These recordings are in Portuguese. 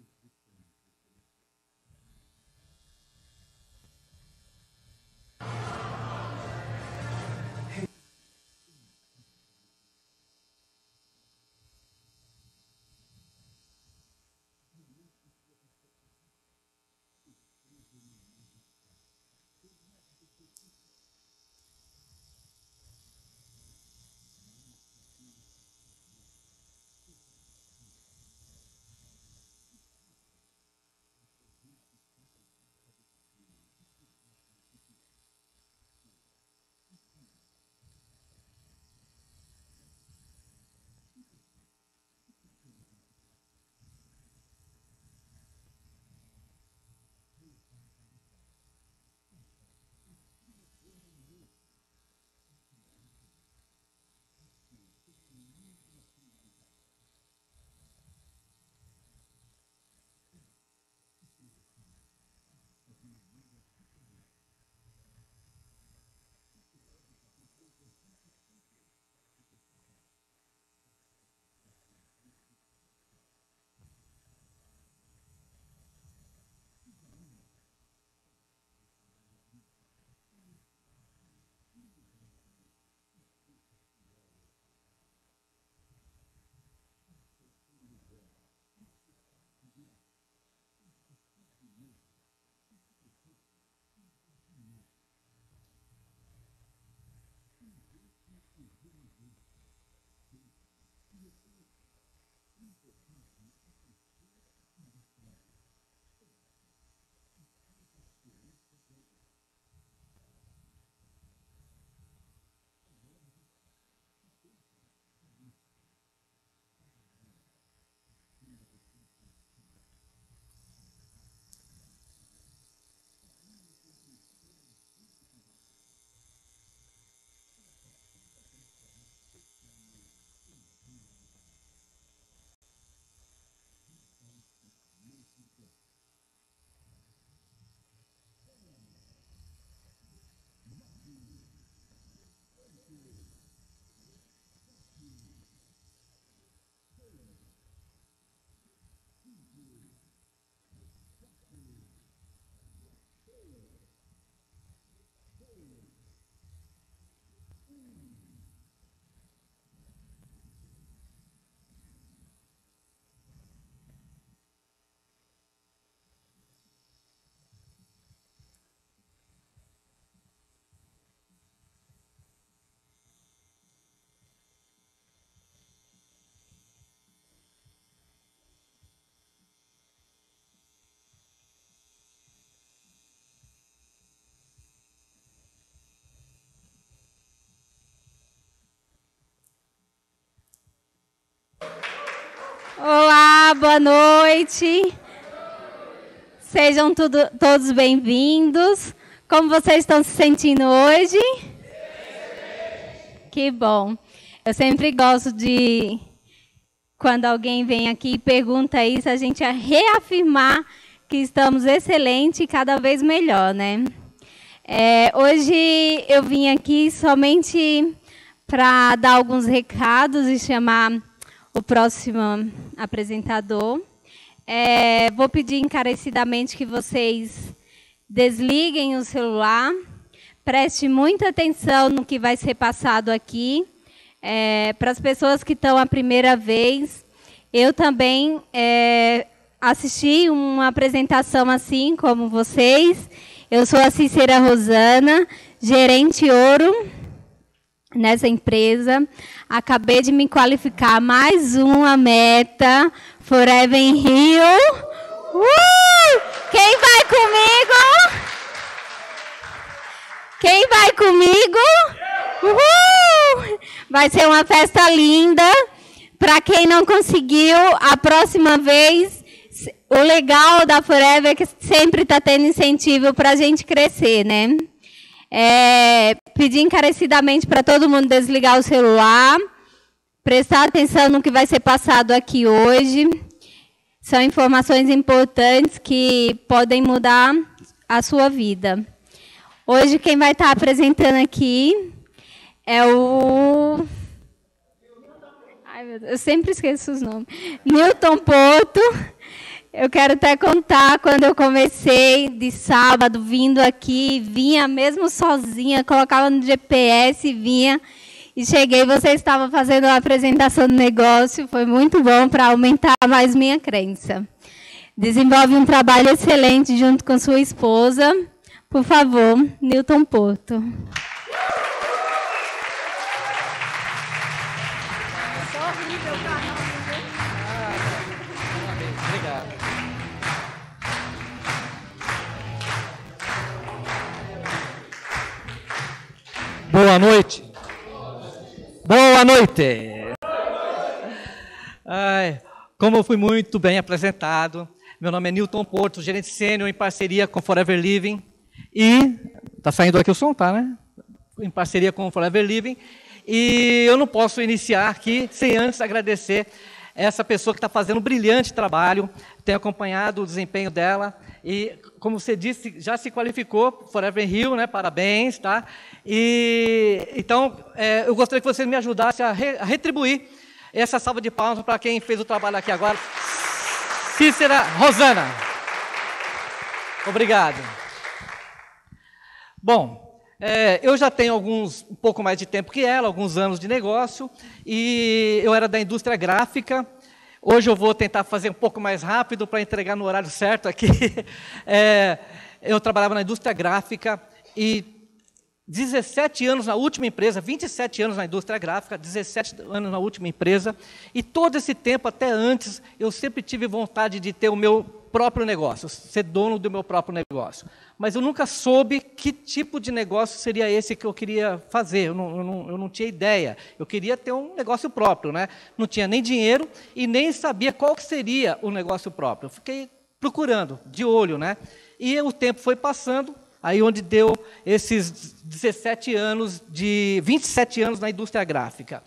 Olá, boa noite. Sejam todos bem-vindos. Como vocês estão se sentindo hoje? Que bom. Eu sempre gosto de, quando alguém vem aqui e pergunta isso, a gente reafirmar que estamos excelentes e cada vez melhor, né? Hoje eu vim aqui somente para dar alguns recados e chamar o próximo apresentador. Vou pedir encarecidamente que vocês desliguem o celular, preste muita atenção no que vai ser passado aqui. Para as pessoas que estão a primeira vez, eu também assisti uma apresentação assim como vocês. Eu sou a Cícera Rosana, gerente ouro nessa empresa. Acabei de me qualificar mais uma meta, Forever in Rio. Quem vai comigo? Quem vai comigo? Vai ser uma festa linda. Para quem não conseguiu, a próxima vez, o legal da Forever é que sempre está tendo incentivo para a gente crescer, né? Pedir encarecidamente para todo mundo desligar o celular, prestar atenção no que vai ser passado aqui hoje. São informações importantes que podem mudar a sua vida. Hoje quem vai estar apresentando aqui é o... Ai, meu Deus, eu sempre esqueço os nomes. Newton Porto. Eu quero até contar, quando eu comecei de sábado, vindo aqui, vinha mesmo sozinha, colocava no GPS e vinha. E cheguei, você estava fazendo a apresentação do negócio, foi muito bom para aumentar mais minha crença. Desenvolve um trabalho excelente junto com sua esposa. Por favor, Newton Porto. Boa noite. Boa noite. Ai, como eu fui muito bem apresentado, meu nome é Newton Porto, gerente sênior em parceria com Forever Living. E está saindo aqui o som, tá, né? Em parceria com Forever Living. E eu não posso iniciar aqui sem antes agradecer essa pessoa que está fazendo um brilhante trabalho. Tenho acompanhado o desempenho dela. E, como você disse, já se qualificou, Forever Hill, né? Parabéns, tá? E, então, eu gostaria que você me ajudasse a retribuir essa salva de palmas para quem fez o trabalho aqui agora. Cícera Rosana. Obrigado. Bom, eu já tenho um pouco mais de tempo que ela, alguns anos de negócio, e eu era da indústria gráfica. Hoje eu vou tentar fazer um pouco mais rápido para entregar no horário certo aqui. Eu trabalhava na indústria gráfica e 17 anos na última empresa, 27 anos na indústria gráfica, 17 anos na última empresa, e todo esse tempo, até antes, eu sempre tive vontade de ter o meu próprio negócio, ser dono do meu próprio negócio. Mas eu nunca soube que tipo de negócio seria esse que eu queria fazer, eu não tinha ideia. Eu queria ter um negócio próprio, né? Não tinha nem dinheiro e nem sabia qual que seria o negócio próprio. Eu fiquei procurando, de olho, né? E o tempo foi passando, aí onde deu esses 17 anos, 27 anos na indústria gráfica.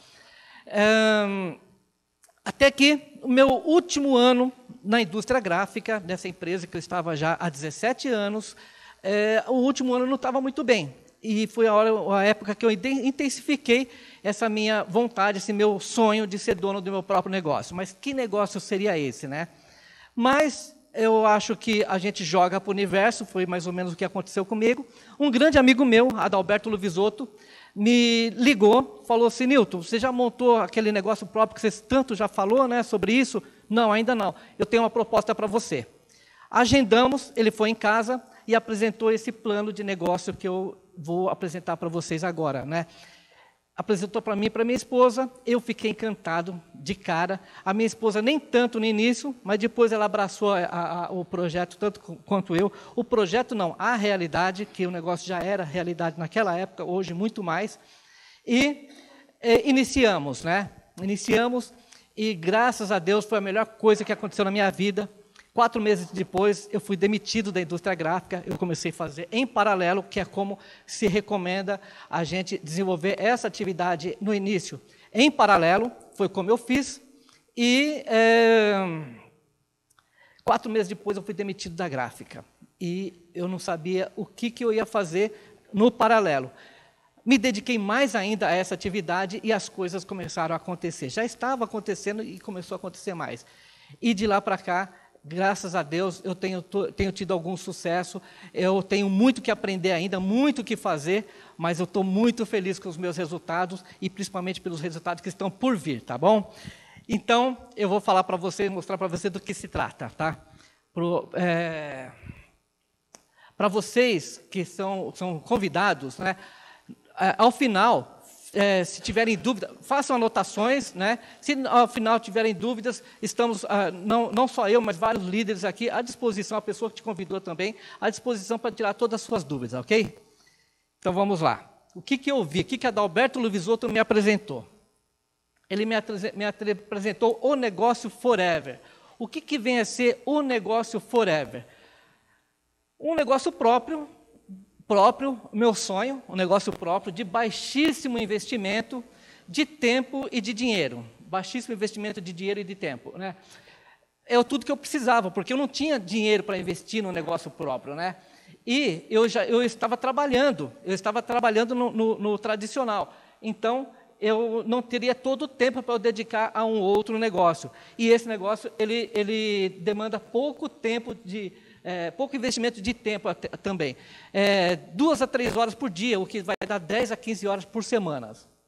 Até que o meu último ano na indústria gráfica, dessa empresa que eu estava já há 17 anos, o último ano não estava muito bem. E foi a época que eu intensifiquei essa minha vontade, esse meu sonho de ser dono do meu próprio negócio. Mas que negócio seria esse, né? Mas eu acho que a gente joga para o universo, foi mais ou menos o que aconteceu comigo. Um grande amigo meu, Adalberto Luvisotto, me ligou, falou assim: Newton, você já montou aquele negócio próprio que você tanto já falou, né, sobre isso? Não, ainda não. Eu tenho uma proposta para você. Agendamos, ele foi em casa e apresentou esse plano de negócio que eu vou apresentar para vocês agora, né? Apresentou para mim e para minha esposa, eu fiquei encantado de cara. A minha esposa nem tanto no início, mas depois ela abraçou o projeto tanto quanto eu. O projeto não, a realidade, que o negócio já era realidade naquela época, hoje muito mais. E iniciamos, né? Iniciamos e, graças a Deus, foi a melhor coisa que aconteceu na minha vida. 4 meses depois, eu fui demitido da indústria gráfica, eu comecei a fazer em paralelo, que é como se recomenda a gente desenvolver essa atividade no início. Em paralelo, foi como eu fiz, e 4 meses depois eu fui demitido da gráfica. E eu não sabia o que eu ia fazer no paralelo. Me dediquei mais ainda a essa atividade e as coisas começaram a acontecer. Já estava acontecendo e começou a acontecer mais. E de lá para cá, graças a Deus, eu tenho tido algum sucesso, eu tenho muito que aprender ainda, muito que fazer, mas eu estou muito feliz com os meus resultados e principalmente pelos resultados que estão por vir, tá bom? Então, eu vou falar para você, mostrar para você do que se trata, tá? Para vocês que são convidados, né, ao final, se tiverem dúvidas, façam anotações, né? Se ao final tiverem dúvidas, estamos, não só eu, mas vários líderes aqui à disposição, a pessoa que te convidou também, à disposição para tirar todas as suas dúvidas, ok? Então vamos lá. O que eu vi? O que Adalberto Luvisotto me apresentou? Ele me apresentou o negócio Forever. O que vem a ser o negócio Forever? Um negócio próprio, meu sonho, um negócio próprio de baixíssimo investimento de tempo e de dinheiro. Baixíssimo investimento de dinheiro e de tempo, né? É tudo que eu precisava, porque eu não tinha dinheiro para investir no negócio próprio, né? E eu estava trabalhando no tradicional. Então, eu não teria todo o tempo para eu dedicar a um outro negócio. E esse negócio, ele demanda pouco tempo pouco investimento de tempo também. 2 a 3 horas por dia, o que vai dar 10 a 15 horas por semana.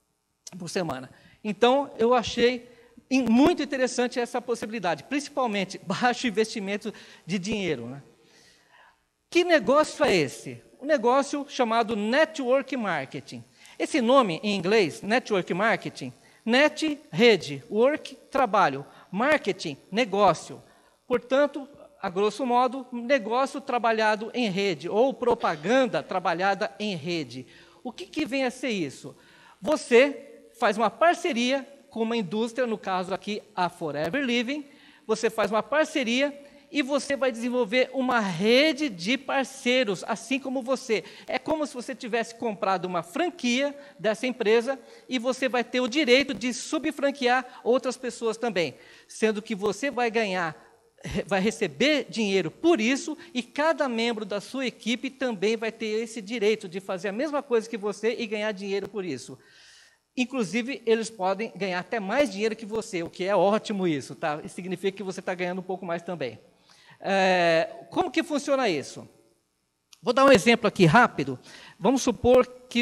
Então, eu achei muito interessante essa possibilidade, principalmente baixo investimento de dinheiro, né? Que negócio é esse? Um negócio chamado Network Marketing. Esse nome, em inglês, Network Marketing, net, rede, work, trabalho, marketing, negócio. Portanto, a grosso modo, negócio trabalhado em rede, ou propaganda trabalhada em rede. O que vem a ser isso? Você faz uma parceria com uma indústria, no caso aqui, a Forever Living, você faz uma parceria e você vai desenvolver uma rede de parceiros, assim como você. É como se você tivesse comprado uma franquia dessa empresa e você vai ter o direito de subfranquear outras pessoas também, sendo que você vai receber dinheiro por isso e cada membro da sua equipe também vai ter esse direito de fazer a mesma coisa que você e ganhar dinheiro por isso. Inclusive, eles podem ganhar até mais dinheiro que você, o que é ótimo isso, tá? Isso significa que você está ganhando um pouco mais também. Como que funciona isso? Vou dar um exemplo aqui rápido. Vamos supor que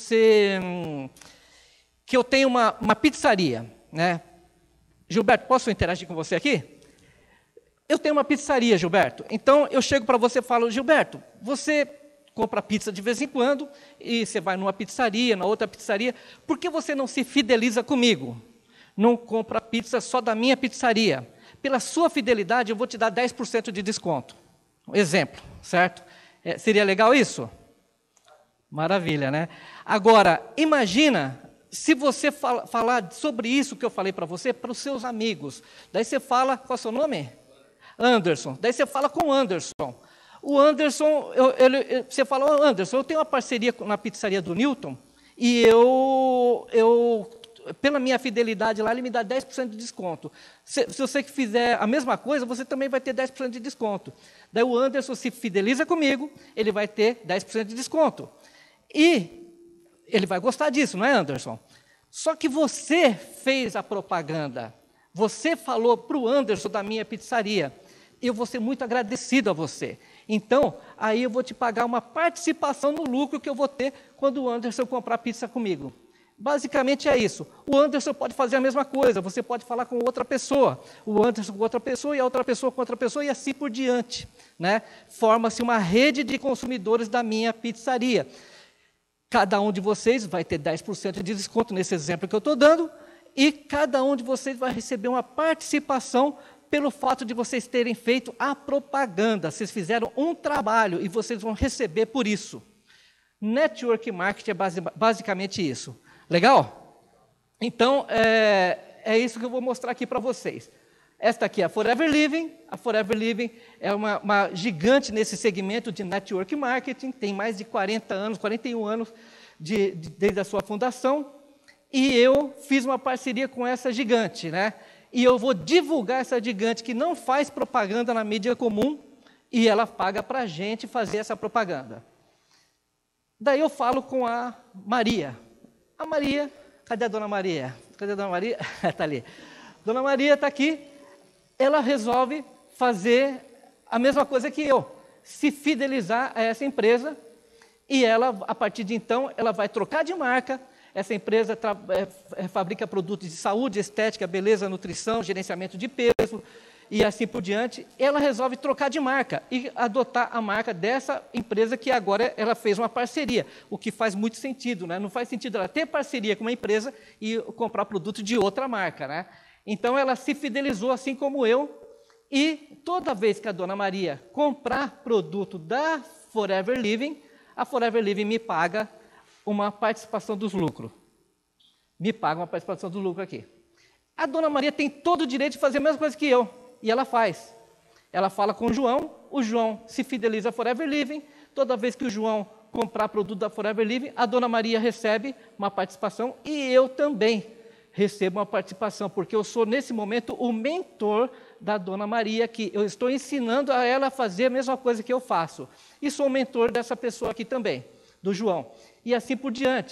eu tenho uma pizzaria, né? Gilberto, posso interagir com você aqui? Eu tenho uma pizzaria, Gilberto. Então, eu chego para você e falo, Gilberto, você compra pizza de vez em quando, e você vai numa pizzaria, na outra pizzaria, por que você não se fideliza comigo? Não compra pizza só da minha pizzaria. Pela sua fidelidade, eu vou te dar 10% de desconto. Um exemplo, certo? Seria legal isso? Maravilha, né? Agora, imagina se você falar sobre isso que eu falei para você, para os seus amigos. Daí você fala, qual é o seu nome? Anderson. Daí você fala com o Anderson. O Anderson, você fala, oh, Anderson, eu tenho uma parceria na pizzaria do Newton e pela minha fidelidade lá, ele me dá 10% de desconto. Se você fizer a mesma coisa, você também vai ter 10% de desconto. Daí o Anderson se fideliza comigo, ele vai ter 10% de desconto. E ele vai gostar disso, não é, Anderson? Só que você fez a propaganda. Você falou para o Anderson da minha pizzaria. Eu vou ser muito agradecido a você. Então, aí eu vou te pagar uma participação no lucro que eu vou ter quando o Anderson comprar pizza comigo. Basicamente é isso. O Anderson pode fazer a mesma coisa, você pode falar com outra pessoa, o Anderson com outra pessoa e a outra pessoa com outra pessoa e assim por diante, né? Forma-se uma rede de consumidores da minha pizzaria. Cada um de vocês vai ter 10% de desconto nesse exemplo que eu estou dando e cada um de vocês vai receber uma participação pelo fato de vocês terem feito a propaganda. Vocês fizeram um trabalho e vocês vão receber por isso. Network marketing é basicamente isso. Legal? Então, é isso que eu vou mostrar aqui para vocês. Esta aqui é a Forever Living. A Forever Living é uma gigante nesse segmento de network marketing. Tem mais de 40 anos, 41 anos desde a sua fundação. E eu fiz uma parceria com essa gigante, né? E eu vou divulgar essa gigante que não faz propaganda na mídia comum e ela paga para a gente fazer essa propaganda. Daí eu falo com a Maria. A Maria, cadê a Dona Maria? Cadê a Dona Maria? Está ali. Dona Maria está aqui. Ela resolve fazer a mesma coisa que eu, se fidelizar a essa empresa e ela, a partir de então, ela vai trocar de marca. Essa empresa fabrica produtos de saúde, estética, beleza, nutrição, gerenciamento de peso e assim por diante. Ela resolve trocar de marca e adotar a marca dessa empresa que agora ela fez uma parceria, o que faz muito sentido, né? Não faz sentido ela ter parceria com uma empresa e comprar produto de outra marca, né? Então, ela se fidelizou assim como eu e toda vez que a Dona Maria comprar produto da Forever Living, a Forever Living me paga uma participação dos lucros. Me paga uma participação do lucro aqui. A Dona Maria tem todo o direito de fazer a mesma coisa que eu, e ela faz. Ela fala com o João se fideliza a Forever Living, toda vez que o João comprar produto da Forever Living, a Dona Maria recebe uma participação e eu também recebo uma participação, porque eu sou, nesse momento, o mentor da Dona Maria, que eu estou ensinando a ela a fazer a mesma coisa que eu faço. E sou o mentor dessa pessoa aqui também, do João. E assim por diante.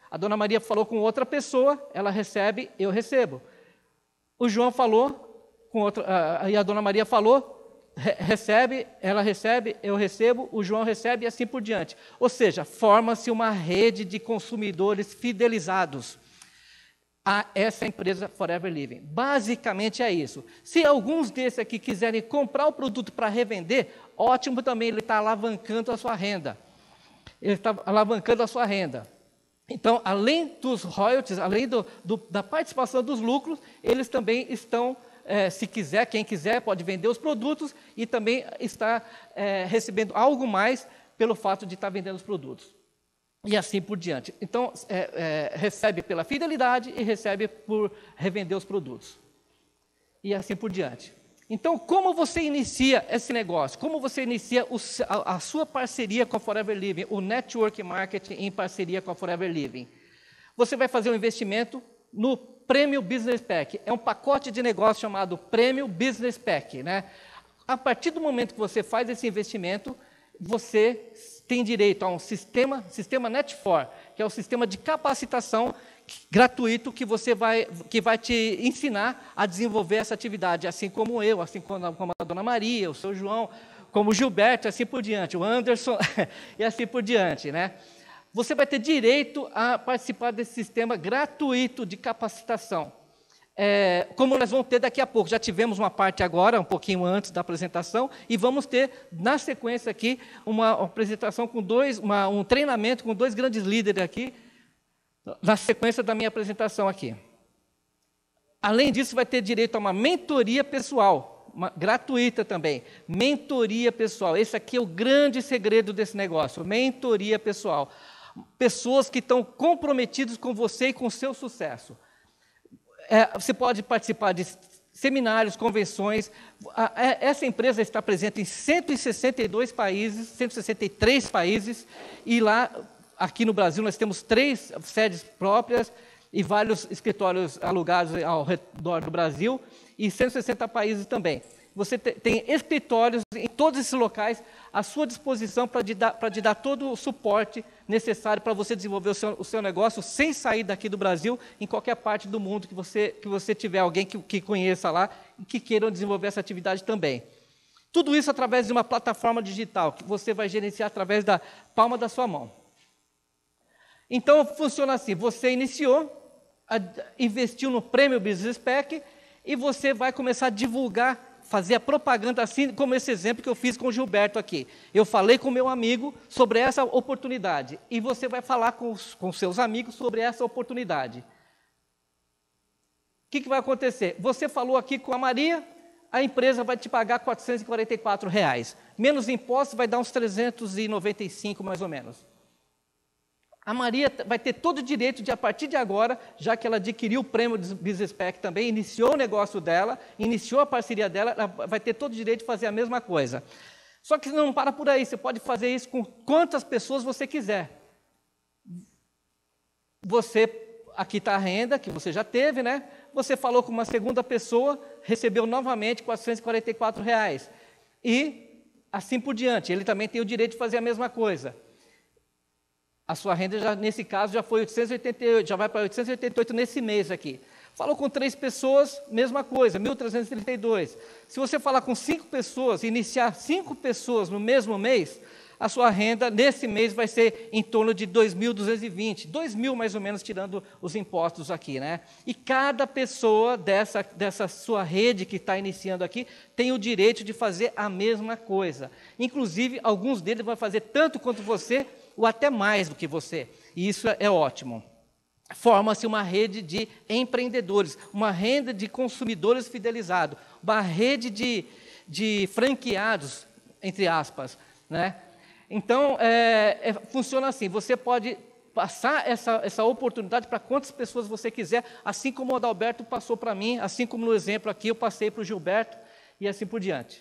A dona Maria falou com outra pessoa, ela recebe, eu recebo. O João falou com outra, e a dona Maria falou, recebe, ela recebe, eu recebo, o João recebe e assim por diante. Ou seja, forma-se uma rede de consumidores fidelizados a essa empresa Forever Living. Basicamente é isso. Se alguns desses aqui quiserem comprar o produto para revender, ótimo também, ele está alavancando a sua renda. Ele está alavancando a sua renda. Então, além dos royalties, além da participação dos lucros, eles também estão, se quiser, quem quiser, pode vender os produtos e também está recebendo algo mais pelo fato de estar vendendo os produtos. E assim por diante. Então, recebe pela fidelidade e recebe por revender os produtos. E assim por diante. Então, como você inicia esse negócio? Como você inicia a sua parceria com a Forever Living, o Network Marketing em parceria com a Forever Living? Você vai fazer um investimento no Premium Business Pack. É um pacote de negócio chamado Premium Business Pack, né? A partir do momento que você faz esse investimento, você tem direito a um sistema Net4, que é o sistema de capacitação gratuito que vai te ensinar a desenvolver essa atividade, assim como eu, assim como a dona Maria, o seu João, como o Gilberto, assim por diante, o Anderson, e assim por diante, né? Você vai ter direito a participar desse sistema gratuito de capacitação. Como nós vamos ter daqui a pouco, já tivemos uma parte agora, um pouquinho antes da apresentação, e vamos ter, na sequência aqui, uma apresentação com um treinamento com 2 grandes líderes aqui, na sequência da minha apresentação aqui. Além disso, vai ter direito a uma mentoria pessoal, gratuita também, mentoria pessoal. Esse aqui é o grande segredo desse negócio, mentoria pessoal. Pessoas que estão comprometidas com você e com o seu sucesso. Você pode participar de seminários, convenções. Essa empresa está presente em 162 países, 163 países, e lá, aqui no Brasil, nós temos 3 sedes próprias e vários escritórios alugados ao redor do Brasil, e 160 países também. Você tem escritórios em todos esses locais à sua disposição para te dar todo o suporte necessário para você desenvolver o seu negócio sem sair daqui do Brasil, em qualquer parte do mundo que você tiver alguém que conheça lá e que queiram desenvolver essa atividade também. Tudo isso através de uma plataforma digital que você vai gerenciar através da palma da sua mão. Então, funciona assim, você investiu no Premium Business Pack e você vai começar a divulgar, fazer a propaganda, assim como esse exemplo que eu fiz com o Gilberto aqui. Eu falei com o meu amigo sobre essa oportunidade, e você vai falar com seus amigos sobre essa oportunidade. O que vai acontecer? Você falou aqui com a Maria, a empresa vai te pagar R$ 444, menos impostos vai dar uns 395 mais ou menos. A Maria vai ter todo o direito de, a partir de agora, já que ela adquiriu o Premium Business Pack também, iniciou o negócio dela, iniciou a parceria dela, ela vai ter todo o direito de fazer a mesma coisa. Só que não para por aí, você pode fazer isso com quantas pessoas você quiser. Aqui está a renda, que você já teve, né? Você falou com uma segunda pessoa, recebeu novamente R$ 444. E assim por diante, ele também tem o direito de fazer a mesma coisa. A sua renda, já, nesse caso, já foi 888, já vai para 888 nesse mês aqui. Falou com 3 pessoas, mesma coisa, 1.332. Se você falar com 5 pessoas, iniciar 5 pessoas no mesmo mês, a sua renda, nesse mês, vai ser em torno de 2.220, 2.000 mais ou menos, tirando os impostos aqui, né? E cada pessoa dessa sua rede que está iniciando aqui, tem o direito de fazer a mesma coisa. Inclusive, alguns deles vão fazer tanto quanto você, ou até mais do que você. E isso é ótimo. Forma-se uma rede de empreendedores, uma rede de consumidores fidelizados, uma rede de franqueados, entre aspas, né? Então, funciona assim, você pode passar essa oportunidade para quantas pessoas você quiser, assim como o Adalberto passou para mim, assim como no exemplo aqui eu passei para o Gilberto, e assim por diante.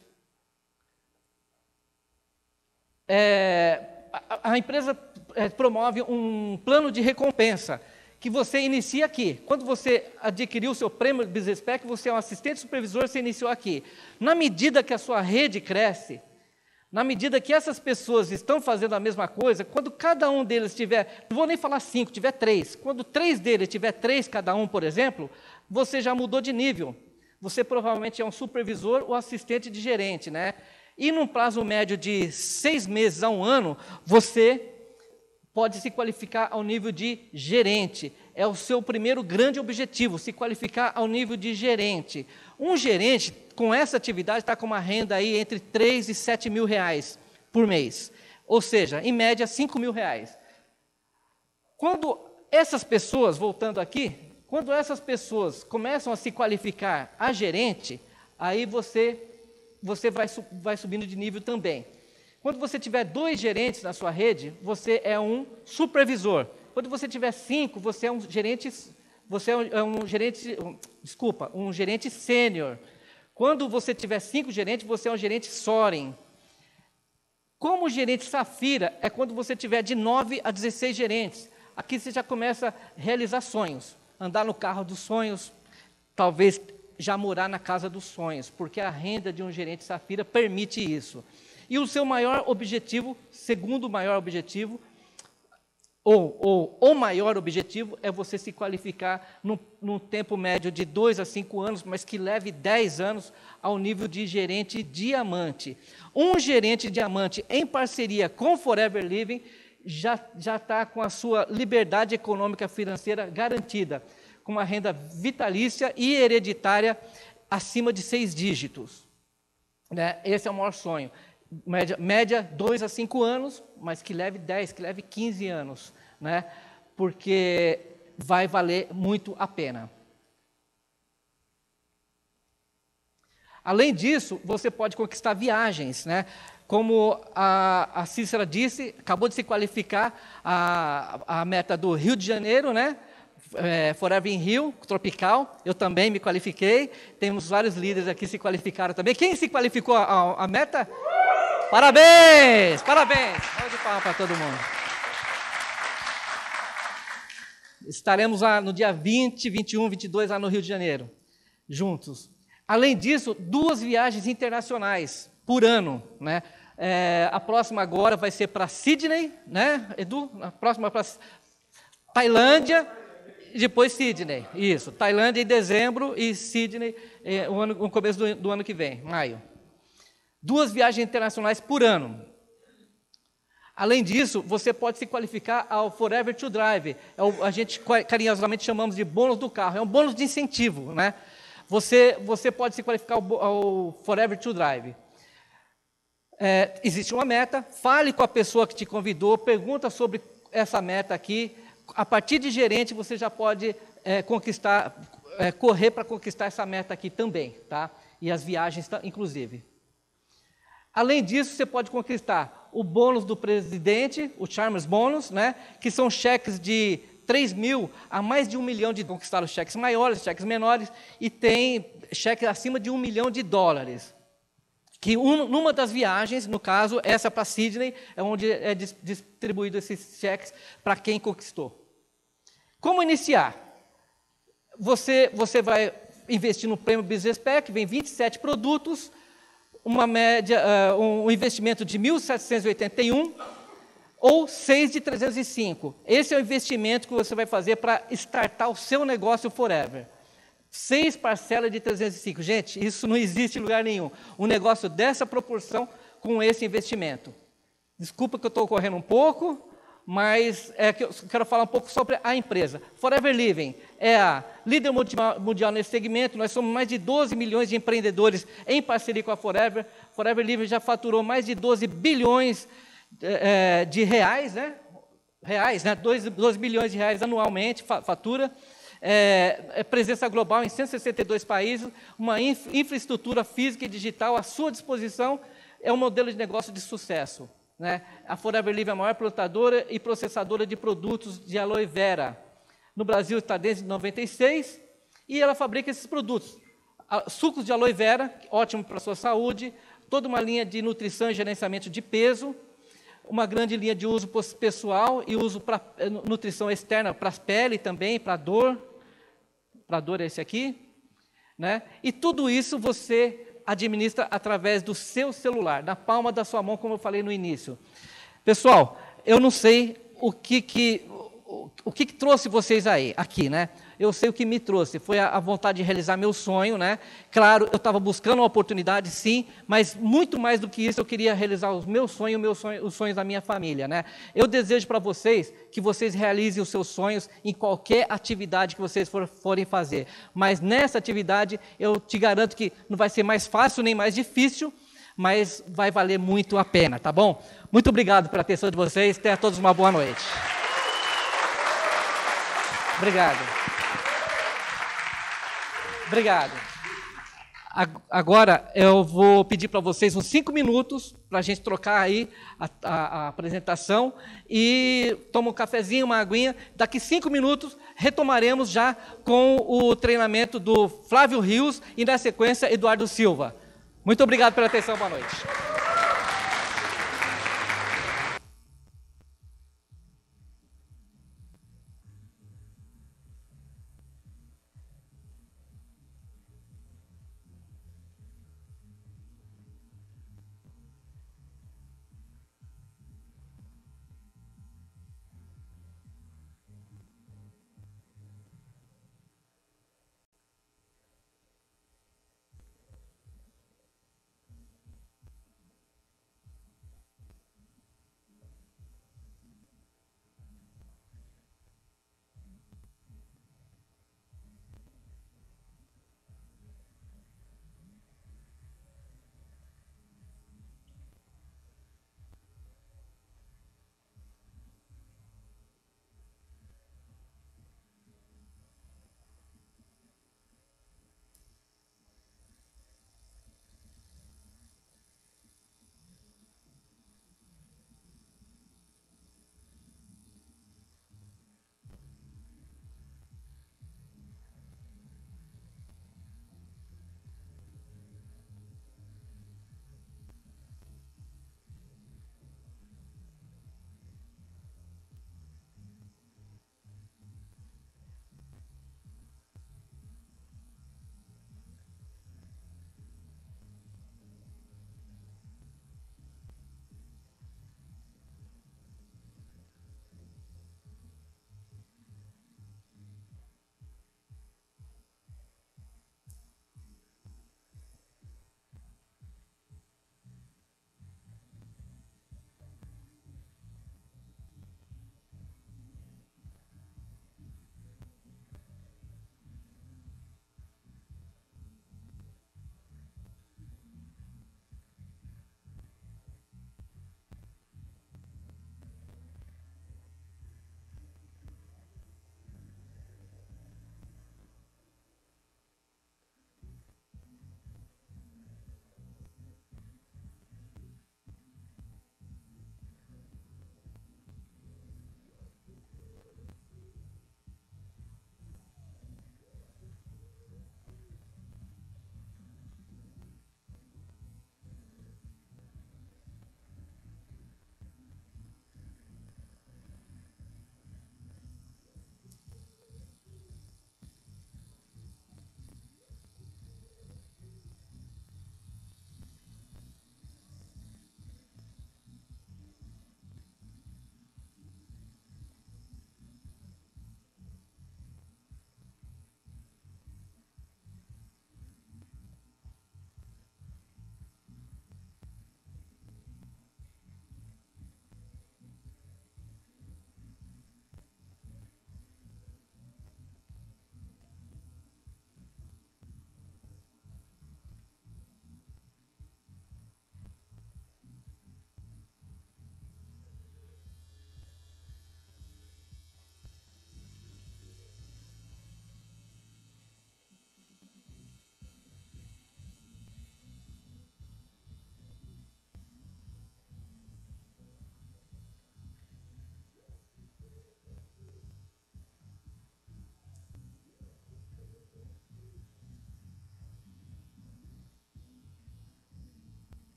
A empresa promove um plano de recompensa, que você inicia aqui. Quando você adquiriu o seu Premium Business Pack, você é um assistente supervisor, você iniciou aqui. Na medida que a sua rede cresce, Na medida que essas pessoas estão fazendo a mesma coisa, quando cada um deles tiver, não vou nem falar 5, tiver 3, quando 3 deles tiver 3 cada um, por exemplo, você já mudou de nível. Você provavelmente é um supervisor ou assistente de gerente, né? E num prazo médio de 6 meses a 1 ano, você pode se qualificar ao nível de gerente. É o seu primeiro grande objetivo, se qualificar ao nível de gerente. Um gerente, com essa atividade, está com uma renda aí entre 3 e 7 mil reais por mês. Ou seja, em média, 5 mil reais. Quando essas pessoas, voltando aqui, quando essas pessoas começam a se qualificar a gerente, aí você vai subindo de nível também. Quando você tiver 2 gerentes na sua rede, você é um supervisor. Quando você tiver 5, você é um gerente, um gerente sênior. Quando você tiver 5 gerentes, você é um gerente Soaring. Como gerente Safira, é quando você tiver de 9 a 16 gerentes. Aqui você já começa a realizar sonhos, andar no carro dos sonhos, talvez já morar na casa dos sonhos, porque a renda de um gerente Safira permite isso. E o seu maior objetivo, segundo maior objetivo, ou o maior objetivo, é você se qualificar num tempo médio de 2 a 5 anos, mas que leve 10 anos ao nível de gerente diamante. Um gerente diamante em parceria com Forever Living já está com a sua liberdade econômica financeira garantida, com uma renda vitalícia e hereditária acima de 6 dígitos. Né? Esse é o maior sonho. Média 2 a 5 anos, mas que leve 10, que leve 15 anos, né? Porque vai valer muito a pena. Além disso, você pode conquistar viagens, né? Como a Cícera disse, acabou de se qualificar a meta do Rio de Janeiro, né? Forever in Rio, tropical, eu também me qualifiquei, temos vários líderes aqui que se qualificaram também. Quem se qualificou a meta? Parabéns, parabéns, pode de palma para todo mundo. Estaremos lá no dia 20, 21, 22, lá no Rio de Janeiro, juntos. Além disso, 2 viagens internacionais por ano, né? A próxima agora vai ser para Sydney, né, Edu? A próxima para Tailândia, e depois Sydney. Isso, Tailândia em dezembro e Sydney no começo do ano que vem, maio. 2 viagens internacionais por ano. Além disso, você pode se qualificar ao Forever to Drive. A gente carinhosamente chamamos de bônus do carro. É um bônus de incentivo, né? Você pode se qualificar ao Forever to Drive. Existe uma meta, fale com a pessoa que te convidou, pergunta sobre essa meta aqui. A partir de gerente, você já pode correr para conquistar essa meta aqui também, tá? E as viagens, inclusive. Além disso, você pode conquistar o bônus do presidente, o Charmers Bônus, né? Que são cheques de 3 mil a mais de 1 milhão de dólares. Conquistaram cheques maiores, cheques menores, e tem cheques acima de $1 milhão. Que numa das viagens, no caso, essa para Sydney, é onde é distribuído esses cheques para quem conquistou. Como iniciar? Você vai investir no Prêmio Business Pack, vem 27 produtos, um investimento de 1.781 ou 6 de 305. Esse é o investimento que você vai fazer para startar o seu negócio Forever. 6 parcelas de 305. Gente, isso não existe em lugar nenhum. Um negócio dessa proporção com esse investimento. Desculpa que eu estou correndo um pouco, mas que eu quero falar um pouco sobre a empresa. Forever Living é a líder mundial nesse segmento. Nós somos mais de 12 milhões de empreendedores em parceria com a Forever. Forever Living já faturou mais de 12 bilhões de reais, né? 12 bilhões de reais anualmente fatura. Presença global em 162 países, uma infraestrutura física e digital à sua disposição, é um modelo de negócio de sucesso. Né? A Forever Living é a maior plantadora e processadora de produtos de aloe vera. No Brasil está desde 96 e ela fabrica esses produtos. Sucos de aloe vera, ótimo para a sua saúde, toda uma linha de nutrição e gerenciamento de peso, uma grande linha de uso pessoal e uso para nutrição externa, para a pele também, para a dor é esse aqui, né? E tudo isso você administra através do seu celular, na palma da sua mão, como eu falei no início. Pessoal, eu não sei o que trouxe vocês aqui, né? Eu sei o que me trouxe, foi a vontade de realizar meu sonho, né? Claro, eu estava buscando uma oportunidade, sim, mas muito mais do que isso, eu queria realizar os meus sonhos, os sonhos da minha família, né? Eu desejo para vocês que vocês realizem os seus sonhos em qualquer atividade que vocês forem fazer, mas nessa atividade, eu te garanto que não vai ser mais fácil nem mais difícil, mas vai valer muito a pena, tá bom? Muito obrigado pela atenção de vocês, tenha a todos uma boa noite. Obrigado. Obrigado. Agora eu vou pedir para vocês uns 5 minutos para a gente trocar aí a apresentação e toma um cafezinho, uma aguinha. Daqui 5 minutos retomaremos já com o treinamento do Flávio Rios e na sequência Eduardo Silva. Muito obrigado pela atenção, boa noite.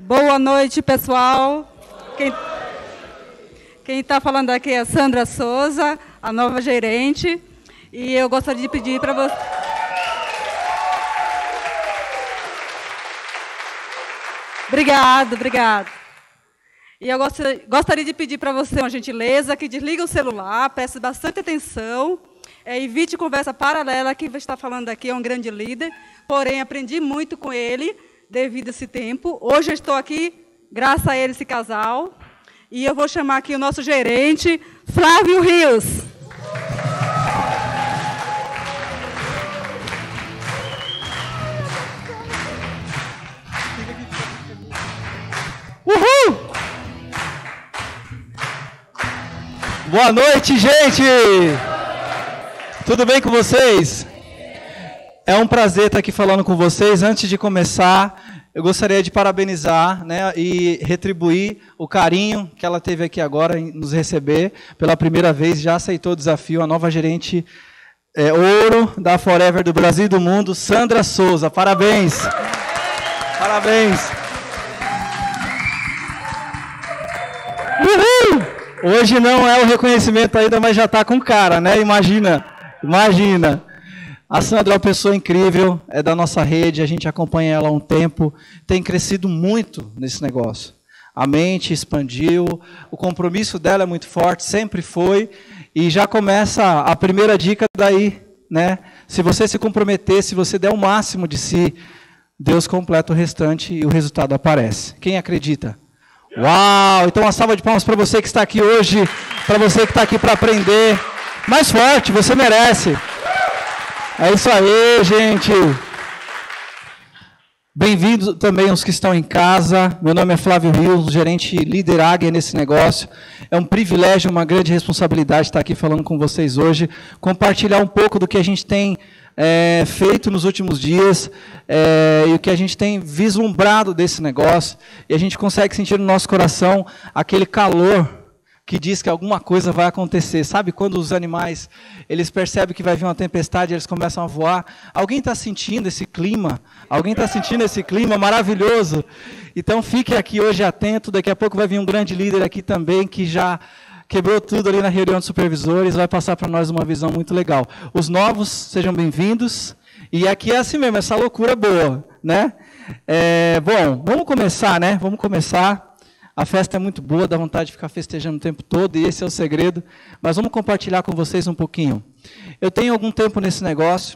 Boa noite, pessoal. Quem está falando aqui é a Sandra Souza, a nova gerente. E eu gostaria de pedir para você... Obrigado. E eu gostaria de pedir para você uma gentileza, que desligue o celular, preste bastante atenção, evite conversa paralela. Quem está falando aqui é um grande líder, porém aprendi muito com ele devido a esse tempo. Hoje eu estou aqui graças a ele, esse casal, e eu vou chamar aqui o nosso gerente, Flávio Rios. Uhul! Boa noite, gente! Tudo bem com vocês? É um prazer estar aqui falando com vocês. Antes de começar, eu gostaria de parabenizar, né, e retribuir o carinho que ela teve aqui agora em nos receber. Pela primeira vez, já aceitou o desafio, a nova gerente ouro da Forever do Brasil e do mundo, Sandra Souza. Parabéns! Parabéns! Uhul! Hoje não é o reconhecimento ainda, mas já está com cara, né? Imagina. A Sandra é uma pessoa incrível, é da nossa rede, a gente acompanha ela há um tempo, tem crescido muito nesse negócio. A mente expandiu, o compromisso dela é muito forte, sempre foi, e já começa a primeira dica daí, né? Se você se comprometer, se você der o máximo de si, Deus completa o restante e o resultado aparece. Quem acredita? Uau! Então uma salva de palmas para você que está aqui hoje, para você que está aqui para aprender. Mais forte, você merece. É isso aí, gente. Bem-vindos também os que estão em casa. Meu nome é Flávio Rios, gerente líder Águia nesse negócio. É um privilégio, uma grande responsabilidade estar aqui falando com vocês hoje, compartilhar um pouco do que a gente tem feito nos últimos dias e o que a gente tem vislumbrado desse negócio, e a gente consegue sentir no nosso coração aquele calor que diz que alguma coisa vai acontecer. Sabe quando os animais eles percebem que vai vir uma tempestade, eles começam a voar? Alguém está sentindo esse clima? Alguém está sentindo esse clima maravilhoso? Então fique aqui hoje atento, daqui a pouco vai vir um grande líder aqui também que já quebrou tudo ali na reunião de supervisores, vai passar para nós uma visão muito legal. Os novos, sejam bem-vindos. E aqui é assim mesmo, essa loucura boa, né? Bom, vamos começar, né? Vamos começar. A festa é muito boa, dá vontade de ficar festejando o tempo todo, e esse é o segredo. Mas vamos compartilhar com vocês um pouquinho. Eu tenho algum tempo nesse negócio.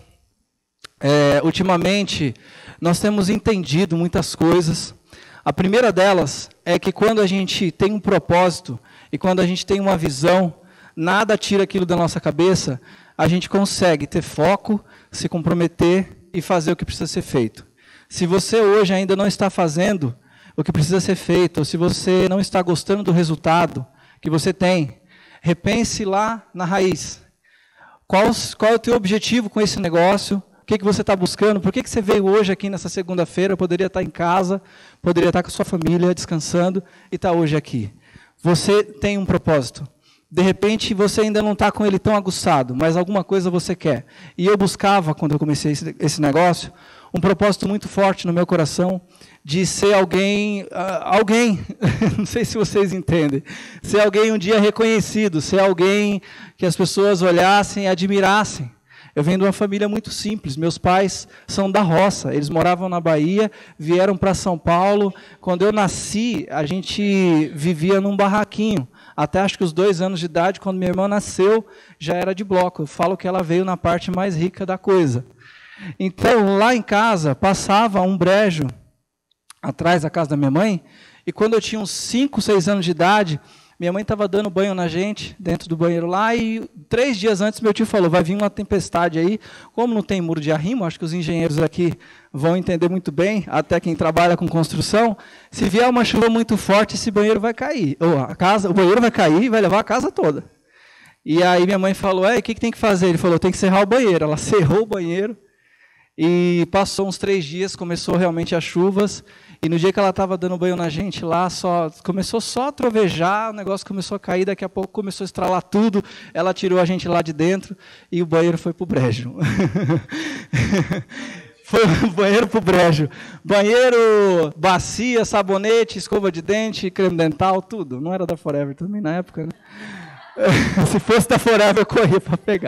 Ultimamente, nós temos entendido muitas coisas. A primeira delas é que quando a gente tem um propósito, e quando a gente tem uma visão, nada tira aquilo da nossa cabeça, a gente consegue ter foco, se comprometer e fazer o que precisa ser feito. Se você hoje ainda não está fazendo o que precisa ser feito, ou se você não está gostando do resultado que você tem, repense lá na raiz. Qual é o teu objetivo com esse negócio? O que você está buscando? Por que você veio hoje aqui nessa segunda-feira? Poderia estar em casa, poderia estar com a sua família, descansando, e está hoje aqui. Você tem um propósito. De repente, você ainda não está com ele tão aguçado, mas alguma coisa você quer. E eu buscava, quando eu comecei esse negócio, um propósito muito forte no meu coração, de ser alguém, não sei se vocês entendem, ser alguém um dia reconhecido, ser alguém que as pessoas olhassem e admirassem. Eu venho de uma família muito simples. Meus pais são da roça. Eles moravam na Bahia, vieram para São Paulo. Quando eu nasci, a gente vivia num barraquinho. Até acho que os 2 anos de idade, quando minha irmã nasceu, já era de bloco. Eu falo que ela veio na parte mais rica da coisa. Então, lá em casa, passava um brejo atrás da casa da minha mãe. E quando eu tinha uns 5, 6 anos de idade, minha mãe estava dando banho na gente, dentro do banheiro lá, e 3 dias antes meu tio falou, vai vir uma tempestade aí, como não tem muro de arrimo, acho que os engenheiros aqui vão entender muito bem, até quem trabalha com construção, se vier uma chuva muito forte, esse banheiro vai cair, o banheiro vai cair e vai levar a casa toda. E aí minha mãe falou, o que tem que fazer? Ele falou, tem que serrar o banheiro. Ela serrou o banheiro, e passou uns 3 dias, começou realmente as chuvas, e no dia que ela estava dando banho na gente lá, começou só a trovejar, o negócio começou a cair, daqui a pouco começou a estralar tudo, ela tirou a gente lá de dentro, e o banheiro foi para o brejo. Foi o banheiro pro brejo. Banheiro, bacia, sabonete, escova de dente, creme dental, tudo. Não era da Forever também na época, né? Se fosse da Forever, eu corria para pegar.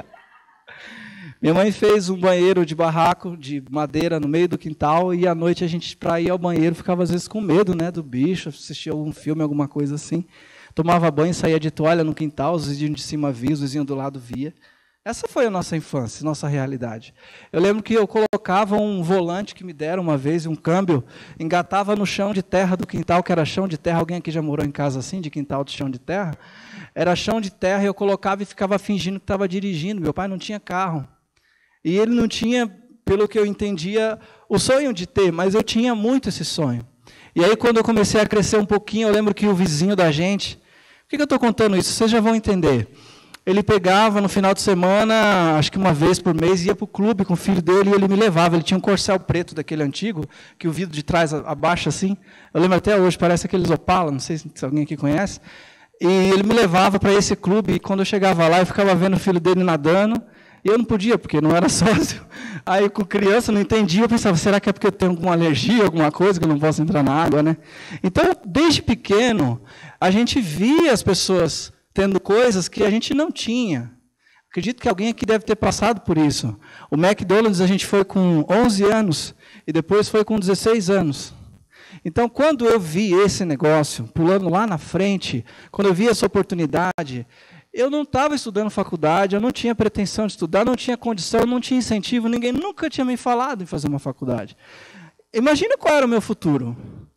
Minha mãe fez um banheiro de barraco, de madeira, no meio do quintal, e à noite a gente, para ir ao banheiro, ficava às vezes com medo, né, do bicho, assistia algum filme, alguma coisa assim. Tomava banho, saía de toalha no quintal, os vizinhos de cima viam, os vizinhos do lado via. Essa foi a nossa infância, nossa realidade. Eu lembro que eu colocava um volante que me deram uma vez, um câmbio, engatava no chão de terra do quintal, que era chão de terra. Alguém aqui já morou em casa assim, de quintal de chão de terra? Era chão de terra, e eu colocava e ficava fingindo que estava dirigindo. Meu pai não tinha carro. E ele não tinha, pelo que eu entendia, o sonho de ter, mas eu tinha muito esse sonho. E aí, quando eu comecei a crescer um pouquinho, eu lembro que o vizinho da gente... Por que eu estou contando isso? Vocês já vão entender. Ele pegava no final de semana, acho que uma vez por mês, ia para o clube com o filho dele e ele me levava. Ele tinha um Corcel preto daquele antigo, que o vidro de trás abaixa assim. Eu lembro até hoje, parece aqueles Opala, não sei se alguém aqui conhece. E ele me levava para esse clube e quando eu chegava lá, eu ficava vendo o filho dele nadando. E eu não podia, porque não era sócio. Aí, com criança, não entendia. Eu pensava, será que é porque eu tenho alguma alergia, alguma coisa, que eu não posso entrar na água, né? Então, desde pequeno, a gente via as pessoas tendo coisas que a gente não tinha. Acredito que alguém aqui deve ter passado por isso. O McDonald's a gente foi com 11 anos e depois foi com 16 anos. Então, quando eu vi esse negócio, pulando lá na frente, quando eu vi essa oportunidade... Eu não estava estudando faculdade, eu não tinha pretensão de estudar, não tinha condição, não tinha incentivo, ninguém nunca tinha me falado em fazer uma faculdade. Imagina qual era o meu futuro.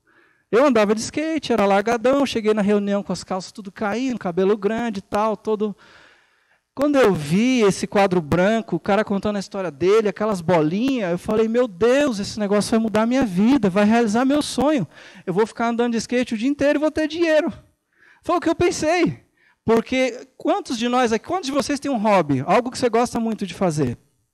Eu andava de skate, era largadão, cheguei na reunião com as calças tudo caindo, cabelo grande e tal, todo... Quando eu vi esse quadro branco, o cara contando a história dele, aquelas bolinhas, eu falei, meu Deus, esse negócio vai mudar a minha vida, vai realizar meu sonho. Eu vou ficar andando de skate o dia inteiro e vou ter dinheiro. Foi o que eu pensei. Porque quantos de nós aqui, quantos de vocês têm um hobby? Algo que você gosta muito de fazer?